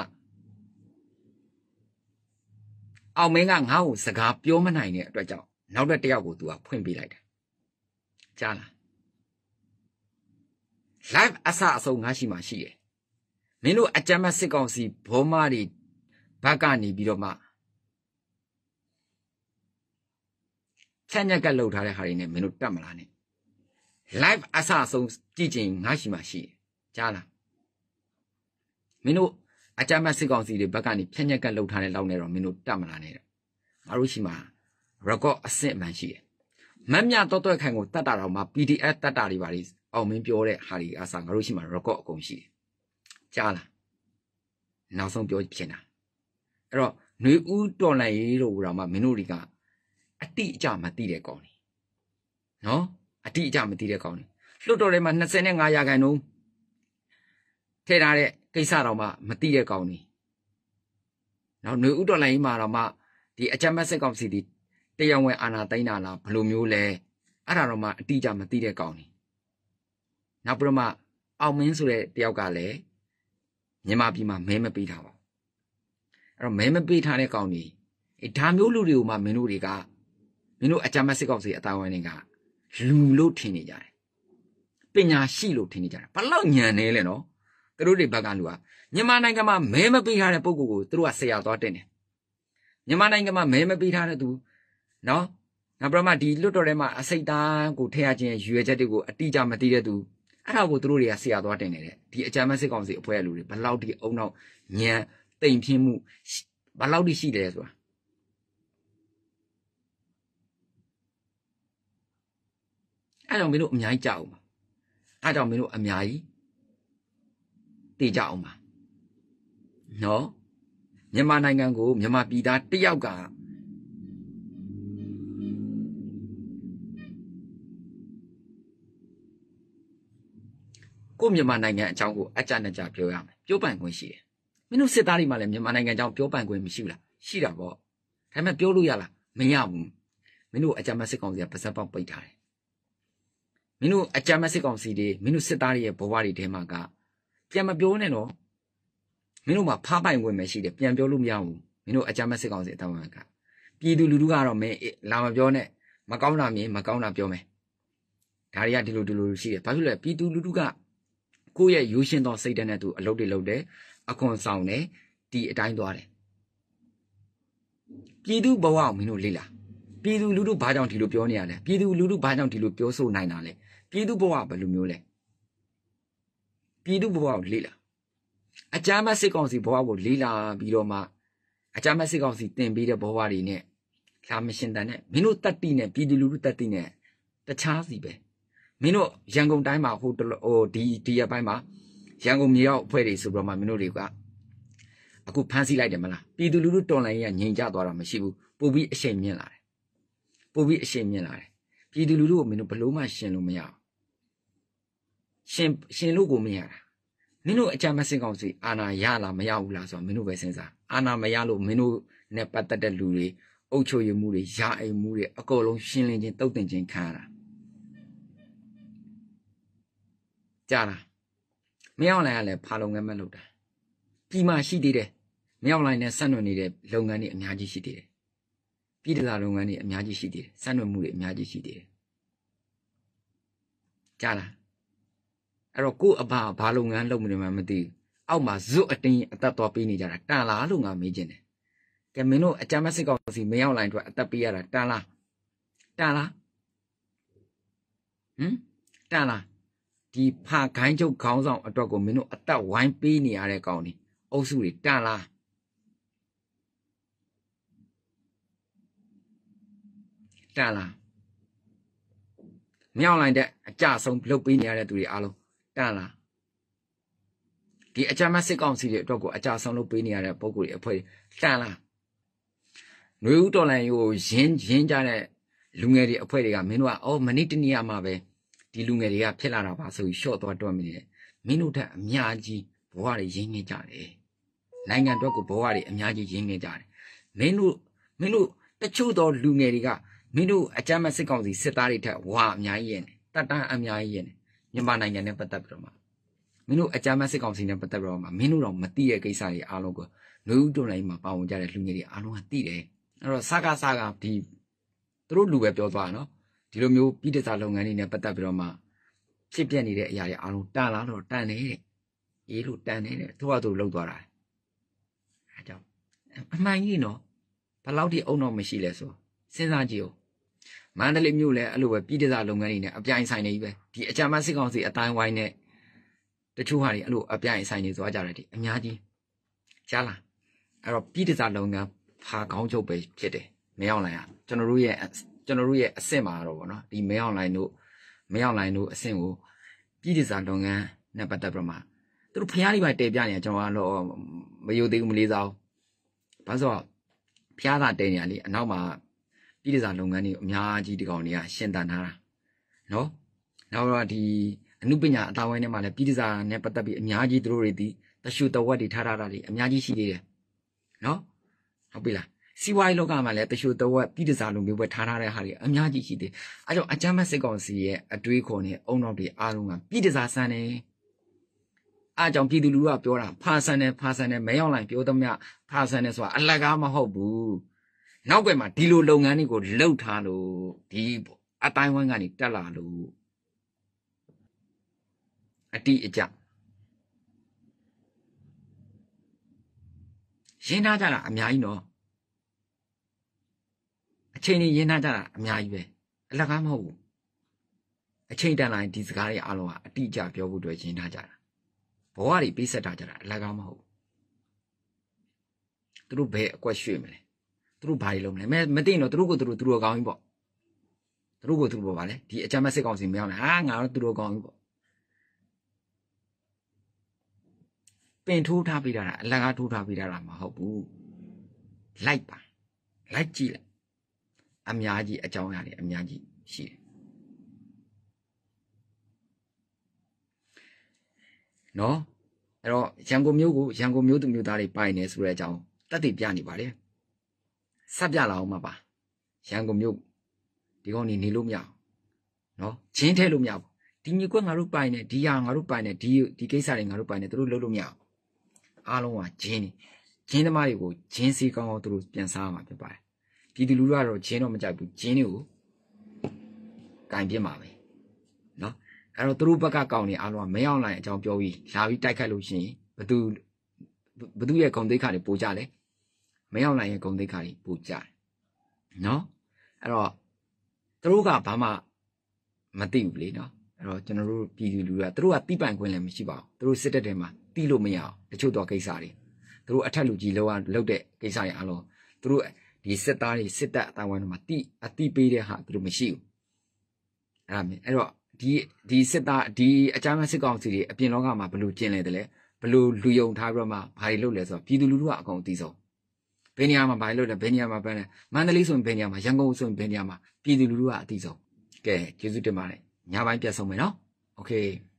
အောင်မင်းကငါ့ကိုစကားပြောမနိုင်တဲ့အတွက်ကြောင့်နောက်တစ်တယောက်ကိုသူကဖွင့်ပေးလိုက်တယ်ကြားလား live အဆအဆုံးငါရှိမှရှိတယ်မင်းတို့အကြမ်းမဲ့စစ်ကောင်စီဘောမတွေဘက်ကနေပြီးတော့မှချက်ညက်ကလှုပ်ထားတဲ့ဟာတွေနဲ့မင်းတို့တတ်မလားနဲ့ live အဆအဆုံးကြည့်ချင်ငါရှိမှရှိတယ်ကြားလားမင်းတို့အကြမ်းမဲ့စစ်ကောင်စီတွေဘက်ကနေချက်ညက်ကလှုပ်ထားတဲ့လောက်နဲ့တော့မင်းတို့တတ်မလားနဲ့ငါတို့ရှိမှ record အစစ်အမှန်ရှိတယ်မမြတော့တော့ခိုင်ကိုတတ်တာတော့မှ P D F တတ်တာတွေပါလေအောင်မင်းပြောတဲ့ဟာတွေအစားငါတို့ရှိမှ record အကုန်ရှိတယ်ကြားလားနောက်ဆုံးပြောဖြစ်တာအဲ့တော့ຫນွေဦးတော်လိုက်ရေးတို့ကတော့မှမင်းတို့တွေကအတိအကျမသိတဲ့ကောင်တွေနော်အတိအကျမသိတဲ့ကောင်တွေလွတ်တော်ထဲမှာ၂၅ရာခိုင်နှုန်းထည့်ထားတဲ့ကိစ္စတော့မှမသိတဲ့ကောင်တွေနော်ຫນွေဦးတော်လိုက်ရေးမှာတော့မှဒီအကြမ်းဖက်စစ်ကောင်စီဒီတရားဝင်အာဏာသိမ်းတာလားဘယ်လိုမျိုးလဲအဲ့ဒါတော့မှအတိအကျမသိတဲ့ကောင်တွေနောက်ပြီးတော့မှအောင်မင်းဆိုတဲ့တယောက်ကလည်းမြန်မာပြည်မှာမဲမပေးထားပါဘူးအဲ့တော့မဲမပေးထားတဲ့ကောင်တွေအဲဒါမျိုးလူတွေကိုမှမင်းတို့တွေကမင်းတို့အကြမ်းဖက်စစ်ကောင်စီအတိုင်းဝိုင်းတွေကလူလို့ထင်နေကြတယ်ပညာရှိလို့ထင်နေကြတယ်ဘလောက်ညံနေလဲနော်သူတို့တွေဘက်ကလူကမြန်မာနိုင်ငံမှာမဲမပေးထားတဲ့ပုံကိုကိုသူတို့ကဆရာသွားတင်တယ်မြန်မာနိုင်ငံမှာမဲမပေးထားတဲ့သူနော်နောက်ပြီးမှဒီလွတ်တော်ထဲမှာအစိတ်သားကိုထည့်ရခြင်းရွေချက်တွေကိုအတိအကျမသိတဲ့သူအဲ့ဒါကိုသူတို့တွေကဆရာသွားတင်နေတဲ့ဒီအကြမ်းဖက်စစ်ကောင်စီအဖွဲ့အလူတွေဘလောက်ဒီအုံနောက်ညံတိမ်ပြင်းမှုဘလောက်ဒီရှိတယ်ဆိုတာအဲ့ကြောင့်မင်းတို့အများကြီးကြောက်အောင်ပါအဲ့ကြောင့်မင်းတို့အများကြီးတေးကြအောင်ပါနော်မြန်မာနိုင်ငံကိုမြန်မာပြည်သားတယောက်ကကိုမြန်မာနိုင်ငံအကြောင်းကိုအကြနဲ့ကြပြောရမယ်ပြောပိုင်ခွင့်ရှိတယ်မင်းတို့စစ်သားတွေမှလည်းမြန်မာနိုင်ငံအကြောင်းပြောပိုင်ခွင့်မရှိဘူးလားရှိတာပေါ့ဒါပေမဲ့ပြောလို့ရလားမရဘူးမင်းတို့အကြမ်းမဲ့စစ်ကောင်စီကပါဇက်ပေါက်ပိတ်ထားတယ်မင်းတို့အကြမ်းမဲ့စစ်ကောင်စီတွေမင်းတို့စစ်သားတွေရဲ့ဘဝတွေထဲမှာကပြန်မပြောနဲ့တော့မင်းတို့မှာဖားပိုင်ခွင့်မရှိတယ်ပြန်ပြောလို့မရဘူးမင်းတို့အကြမ်းမဲ့စစ်ကောင်စီအတောင်ကပြည်သူလူထုကတော့မင်းလာမပြောနဲ့မကောင်းတာမြင်မကောင်းတာပြောမယ်ဒါတွေကဒီလိုဒီလိုရှိတယ်ဘာဖြစ်လဲပြည်သူလူထုကကိုယ့်ရဲ့ရိုးရှင်းသောစိတ်ဓာတ်နဲ့သူအလုပ်တွေလုပ်တယ်အခွန်ဆောင်တယ်ဒီအတိုင်းသွားတယ်ပြည်သူဘဝကိုမင်းတို့လေ့လာပြည်သူလူထုဘာကြောင့်ဒီလိုပြောနေရလဲပြည်သူလူထုဘာကြောင့်ဒီလိုပြောဆိုနိုင်တာလဲပြည်သူဘဝဘယ်လိုမျိုးလဲပြည်သူဘဝကိုလေ့လာအကြမ်းဖက်စစ်ကောင်စီဘဝကိုလေ့လာပြီးတော့မှအကြမ်းဖက်စစ်ကောင်စီတင်ပေးတဲ့ဘဝတွေနဲ့လာမရှင်တန်နဲ့မင်းတို့တတ်တိနဲ့ပြည်သူလူထုတတ်တိနဲ့တခြားစီပဲမင်းတို့ရန်ကုန်တိုင်းမှာဟိုဟိုဒီဒီရက်ပိုင်းမှာရန်ကုန်မြေရောက်အဖွဲ့တွေဆိုပြီးတော့မှမင်းတို့တွေကအခုဖမ်းဆီးလိုက်တယ်မလားပြည်သူလူထုတော်လှန်ရေးကငြိမ်ကျသွားတာမရှိဘူးပို့ပြီးအရှိန်မြင့်လာတယ်ပို့ပြီးအရှိန်မြင့်လာတယ်ပြည်သူလူထုကိုမင်းတို့ဘလို့မှရှင်လို့မရအောင်ရှင်ရှင်လို့ကိုမရတာမင်းတို့အကြမ်းဖက်စစ်ကောင်စီအာဏာရလားမရဘူးလားဆိုတော့မင်းတို့ပဲစဉ်းစားအာဏာမရလို့မင်းတို့နဲ့ပတ်သက်တဲ့လူတွေအုပ်ချုပ်ရေးမှုတွေယာအိမ်မှုတွေအကုန်လုံးရှင်းလင်းခြင်းတုတ်တင်ခြင်းခံရတာကြားလားမရောက်လိုက်ရလဲဖာလုပ်ငန်းမဲ့လုပ်တာပြည်မှာရှိသေးတယ်မရောက်လိုက်နဲ့ဆက်နွယ်နေတဲ့လုပ်ငန်းတွေအများကြီးရှိသေးတယ်ပြည်တလာလုပ်ငန်းတွေအများကြီးရှိသေးတယ်ဆက်နွယ်မှုတွေအများကြီးရှိသေးတယ်ကြားလားအဲ့တော့ကို့အဘဘာလုပ်ငန်းလုပ်နေမှမသိဘူးအောက်မှာဇွတ်အတင်းအသက်တော်ပေးနေကြတာတန်လားလို့ငါမေးချင်တယ်ကဲမင်းတို့အကြမ်းဖက်စစ်ကောင်စီမရောက်လိုက်အတွက်အသက်ပေးရတာတန်လားတန်လားဟမ်တန်လားဒီဖာခိုင်းချုပ်ခေါင်းဆောင်အတွက်ကိုမင်းတို့အသက်ဝိုင်းပေးနေရတဲ့ကောင်တွေအုပ်စုတွေတန်လားတန်လားမရောက်လိုက်တဲ့အကြဆုံးလုပ်ပေးနေရတဲ့သူတွေအားလုံးတန်လားဒီအကြမ်းဖက်စစ်ကောင်စီတွေအတွက်ကိုအကြဆုံးလုပ်ပေးနေရတဲ့ပုံကိုယ်တွေအဖွဲ့တန်လားຫນွေဦးတော်လှန်ရေးကိုရင်းရင်းကြတဲ့လူငယ်တွေအဖွဲ့တွေကမင်းတို့ကအော်မနေ့တနေ့မှပဲဒီလူငယ်တွေကဖြစ်လာတာပါဆိုပြီးရှော့သွားတော့မိတယ်မင်းတို့ထက်အများကြီးဘဝတွေရင်းနေကြတယ်နိုင်ငံအတွက်ကိုဘဝတွေအများကြီးရင်းနေကြတယ်မင်းတို့မင်းတို့တချို့သောလူငယ်တွေကမင်းတို့အကြမ်းမဲ့စစ်ကောင်စီစစ်သားတွေထက်ဝါအများကြီးရဲ့တတ်တန်းအများကြီးရဲ့မြန်မာနိုင်ငံနဲ့ပတ်သက်ပြီးတော့မှမင်းတို့အကြမ်းမဲ့စစ်ကောင်စီနဲ့ပတ်သက်ပြီးတော့မှမင်းတို့တော့မသိတဲ့ကိစ္စတွေအားလုံးကိုလူဦးတွန်တိုင်းမှာပါဝင်ကြတဲ့လူငယ်တွေအားလုံးကသိတယ်အဲ့တော့စကားစကားဒီသူတို့လူပဲပြောသွားတာနော်ဒီလိုမျိုးပြည်တစားလုပ်ငန်းတွေနဲ့ပတ်သက်ပြီးတော့မှဖြစ်ပြနေတဲ့အရာတွေအားလုံးတန်လာတော့တန်နေတဲ့အေးလို့တန်နေတဲ့သူကသူလှုပ်သွားတာအဲကြောင့်အမှန်ကြီးနော်ဘယ်လောက်ထိအုံတော့မရှိလဲဆိုစဉ်းစားကြည့်ဦးမန္တလေးမြို့လည်းအဲ့လိုပဲပြည်တစားလုပ်ငန်းတွေနဲ့အပြိုင်ဆိုင်နေပြီပဲဒီအကြမ်းဖက်စစ်ကောင်စီအတိုင်းဝိုင်းနဲ့တချို့ဟာတွေအဲ့လိုအပြိုင်ဆိုင်နေသွားကြတယ်ဒီအများကြီးကြားလားအဲ့တော့ပြည်တစားလုပ်ငန်းဖာကောင်းချုပ်ပဲဖြစ်တယ်မရောက်လိုက်ရကျွန်တော်တို့ရဲ့ကျွန်တော်တို့ရဲ့အဆင့်မှာတော့ဗောနော်ဒီမဲအွန်လိုင်းတို့မဲအွန်လိုင်းတို့အဆင့်ကိုပြည်တစားလုပ်ငန်းနဲ့ပတ်သက်ပြီးမှသူတို့ဖျားလေးပဲတဲပြနေကျွန်တော်ကတော့မယုံသေးဘူးမလေးစားဘူးဘာလို့ဆိုတော့ဖျားသာတဲနေရလေအနောက်မှာပြည်တစားလုပ်ငန်းတွေအများကြီးဒီကောင်တွေကရှင်းတန်ထားတာနော်နောက်တော့ဒီအမှုပညာအတာဝိုင်းထဲမှာလည်းပြည်တစားနဲ့ပတ်သက်ပြီးအများကြီးသူတို့တွေဒီတရှုတဝက်တွေထားထားတာတွေအများကြီးရှိသေးတယ်နော်ဟုတ်ပြီလားစီဝိုင်းလောကမှာလည်းတရှုတဝက်ပြည်တစားလိုမျိုးပဲထားထားတဲ့ဟာတွေအများကြီးရှိသေးအဲကြောင့်အကြမ်းဖက်စစ်ကောင်စီရဲ့အတွေးခေါ်နဲ့အုံနောက်တွေအားလုံးကပြည်တစားဆန်တယ်အားကြောင့်ပြည်သူလူထုကပြောတာဖာဆန်တယ်ဖာဆန်တယ်မဲရောက်လိုက်ပြောသမျှဖာဆန်တယ်ဆိုတာအလကားမဟုတ်ဘူးနောက်ွယ်မှာဒီလိုလုပ်ငန်းတွေကိုလှုပ်ထားလို့ဒီအတိုင်းဝိုင်းကနေတက်လာလို့အတိအကျရင်းထားကြတာအများကြီးနော်အချိန်ကြီးရင်းထားကြတာအများကြီးပဲအလကားမဟုတ်ဘူးအချိန်တန်လိုက်ဒီစကားတွေအားလုံးကအတိအကျပြောဖို့အတွက်ရင်းထားကြတာဘဝတွေပေးဆက်ထားကြတာအလကားမဟုတ်ဘူးသူတို့ဘယ်အကွက်ရွှေ့မလဲသူတို့ဘာတွေလုပ်မလဲမမသိရင်တော့သူတို့ကိုသူတို့သူတို့ကောင်းကြီးပေါ့သူတို့ကိုသူတို့ပေါ့ဗာလေဒီအကြမ်းမဲ့စစ်ကောင်စီမရောက်နဲ့ဟာငါတို့သူတို့ကောင်းကြီးပေါ့ပင်ထိုးထားပေးတာအလကားထိုးထားပေးတာမဟုတ်ဘူးလိုက်ပါလိုက်ကြည့်လိုက်အများကြီးအကြောင်းအရာတွေအများကြီးရှိတယ်နော်အဲ့တော့ရန်ကုန်မြို့ကိုရန်ကုန်မြို့သူမြို့သားတွေပိုင်နေဆိုတဲ့အကြောင်းတက်တည်ပြနေပါလေဆက်ပြလာအောင်မှာပါရန်ကုန်မြို့ဒီကောင်နေနေလို့မရအောင်နော်ဂျင်းထဲလို့မရဘူးဒီမြေကွက်ငါတို့ပိုင်နေဒီဟာငါတို့ပိုင်နေဒီဒီကိစ္စတွေငါတို့ပိုင်နေသူတို့လုပ်လို့မရအောင်အားလုံးကဂျင်းနေဂျင်းသမားတွေကိုဂျင်းစီကောင်းအောင်သူတို့ပြန်စားမှာဖြစ်ပါတယ်ပြည်သူလူထုကတော့ဂျင်းတော့မကြိုက်ဘူးဂျင်းတွေကိုကင်ပြစ်မှာပဲနော်အဲ့တော့သူတို့ဘက်ကကောင်းနေအားလုံးကမရောက်နိုင်အကြောင်းပြောပြီးလာပြီးတိုက်ခိုက်လို့ရှိရင်ဘသူဘသူရဲ့ဂုံသိက္ခာတွေပိုကြလဲမရောက်နိုင်ရဲ့ဂုံသိက္ခာတွေပိုကြတယ်နော်အဲ့တော့သူတို့ကဘာမှမသိဘူးလေနော်အဲ့တော့ကျွန်တော်တို့ပြည်သူလူထုကသူတို့ကတိပိုင်ခွင့်လည်းမရှိပါဘူးသူတို့စစ်တပ်ထဲမှာတီးလို့မရအောင်တချို့တော့ကိစ္စတွေသူတို့အထက်လူကြီးလောက်လောက်တဲ့ကိစ္စတွေအားလုံးသူတို့ဒီစစ်သားတွေစစ်တပ်အတိုင်းဝိုင်းတွေမှာတိအတိပေးတဲ့ဟာသူတို့မရှိဘူးအဲ့ဒါမြင်အဲ့တော့ဒီဒီစစ်သားဒီအကြမ်းဖက်စစ်ကောင်စီတွေအပြင်လောကမှာဘလို့ကျင်းလဲတယ်လဲဘလို့လူယုံထားပြီးတော့မှဘာတွေလုပ်လဲဆိုတော့ပြည်သူလူထုကအကုန်အသိဆုံးဘယ်နေရာမှာဘာလို့လဲဘယ်နေရာမှာပဲလဲမန္တလေးဆိုရင်ဘယ်နေရာမှာရန်ကုန်ဆိုရင်ဘယ်နေရာမှာပြည်သူလူထုကအသိဆုံးကဲကျေးဇူးတင်ပါတယ်ညပိုင်းပြတ်ဆုံးမယ်နော်โอเค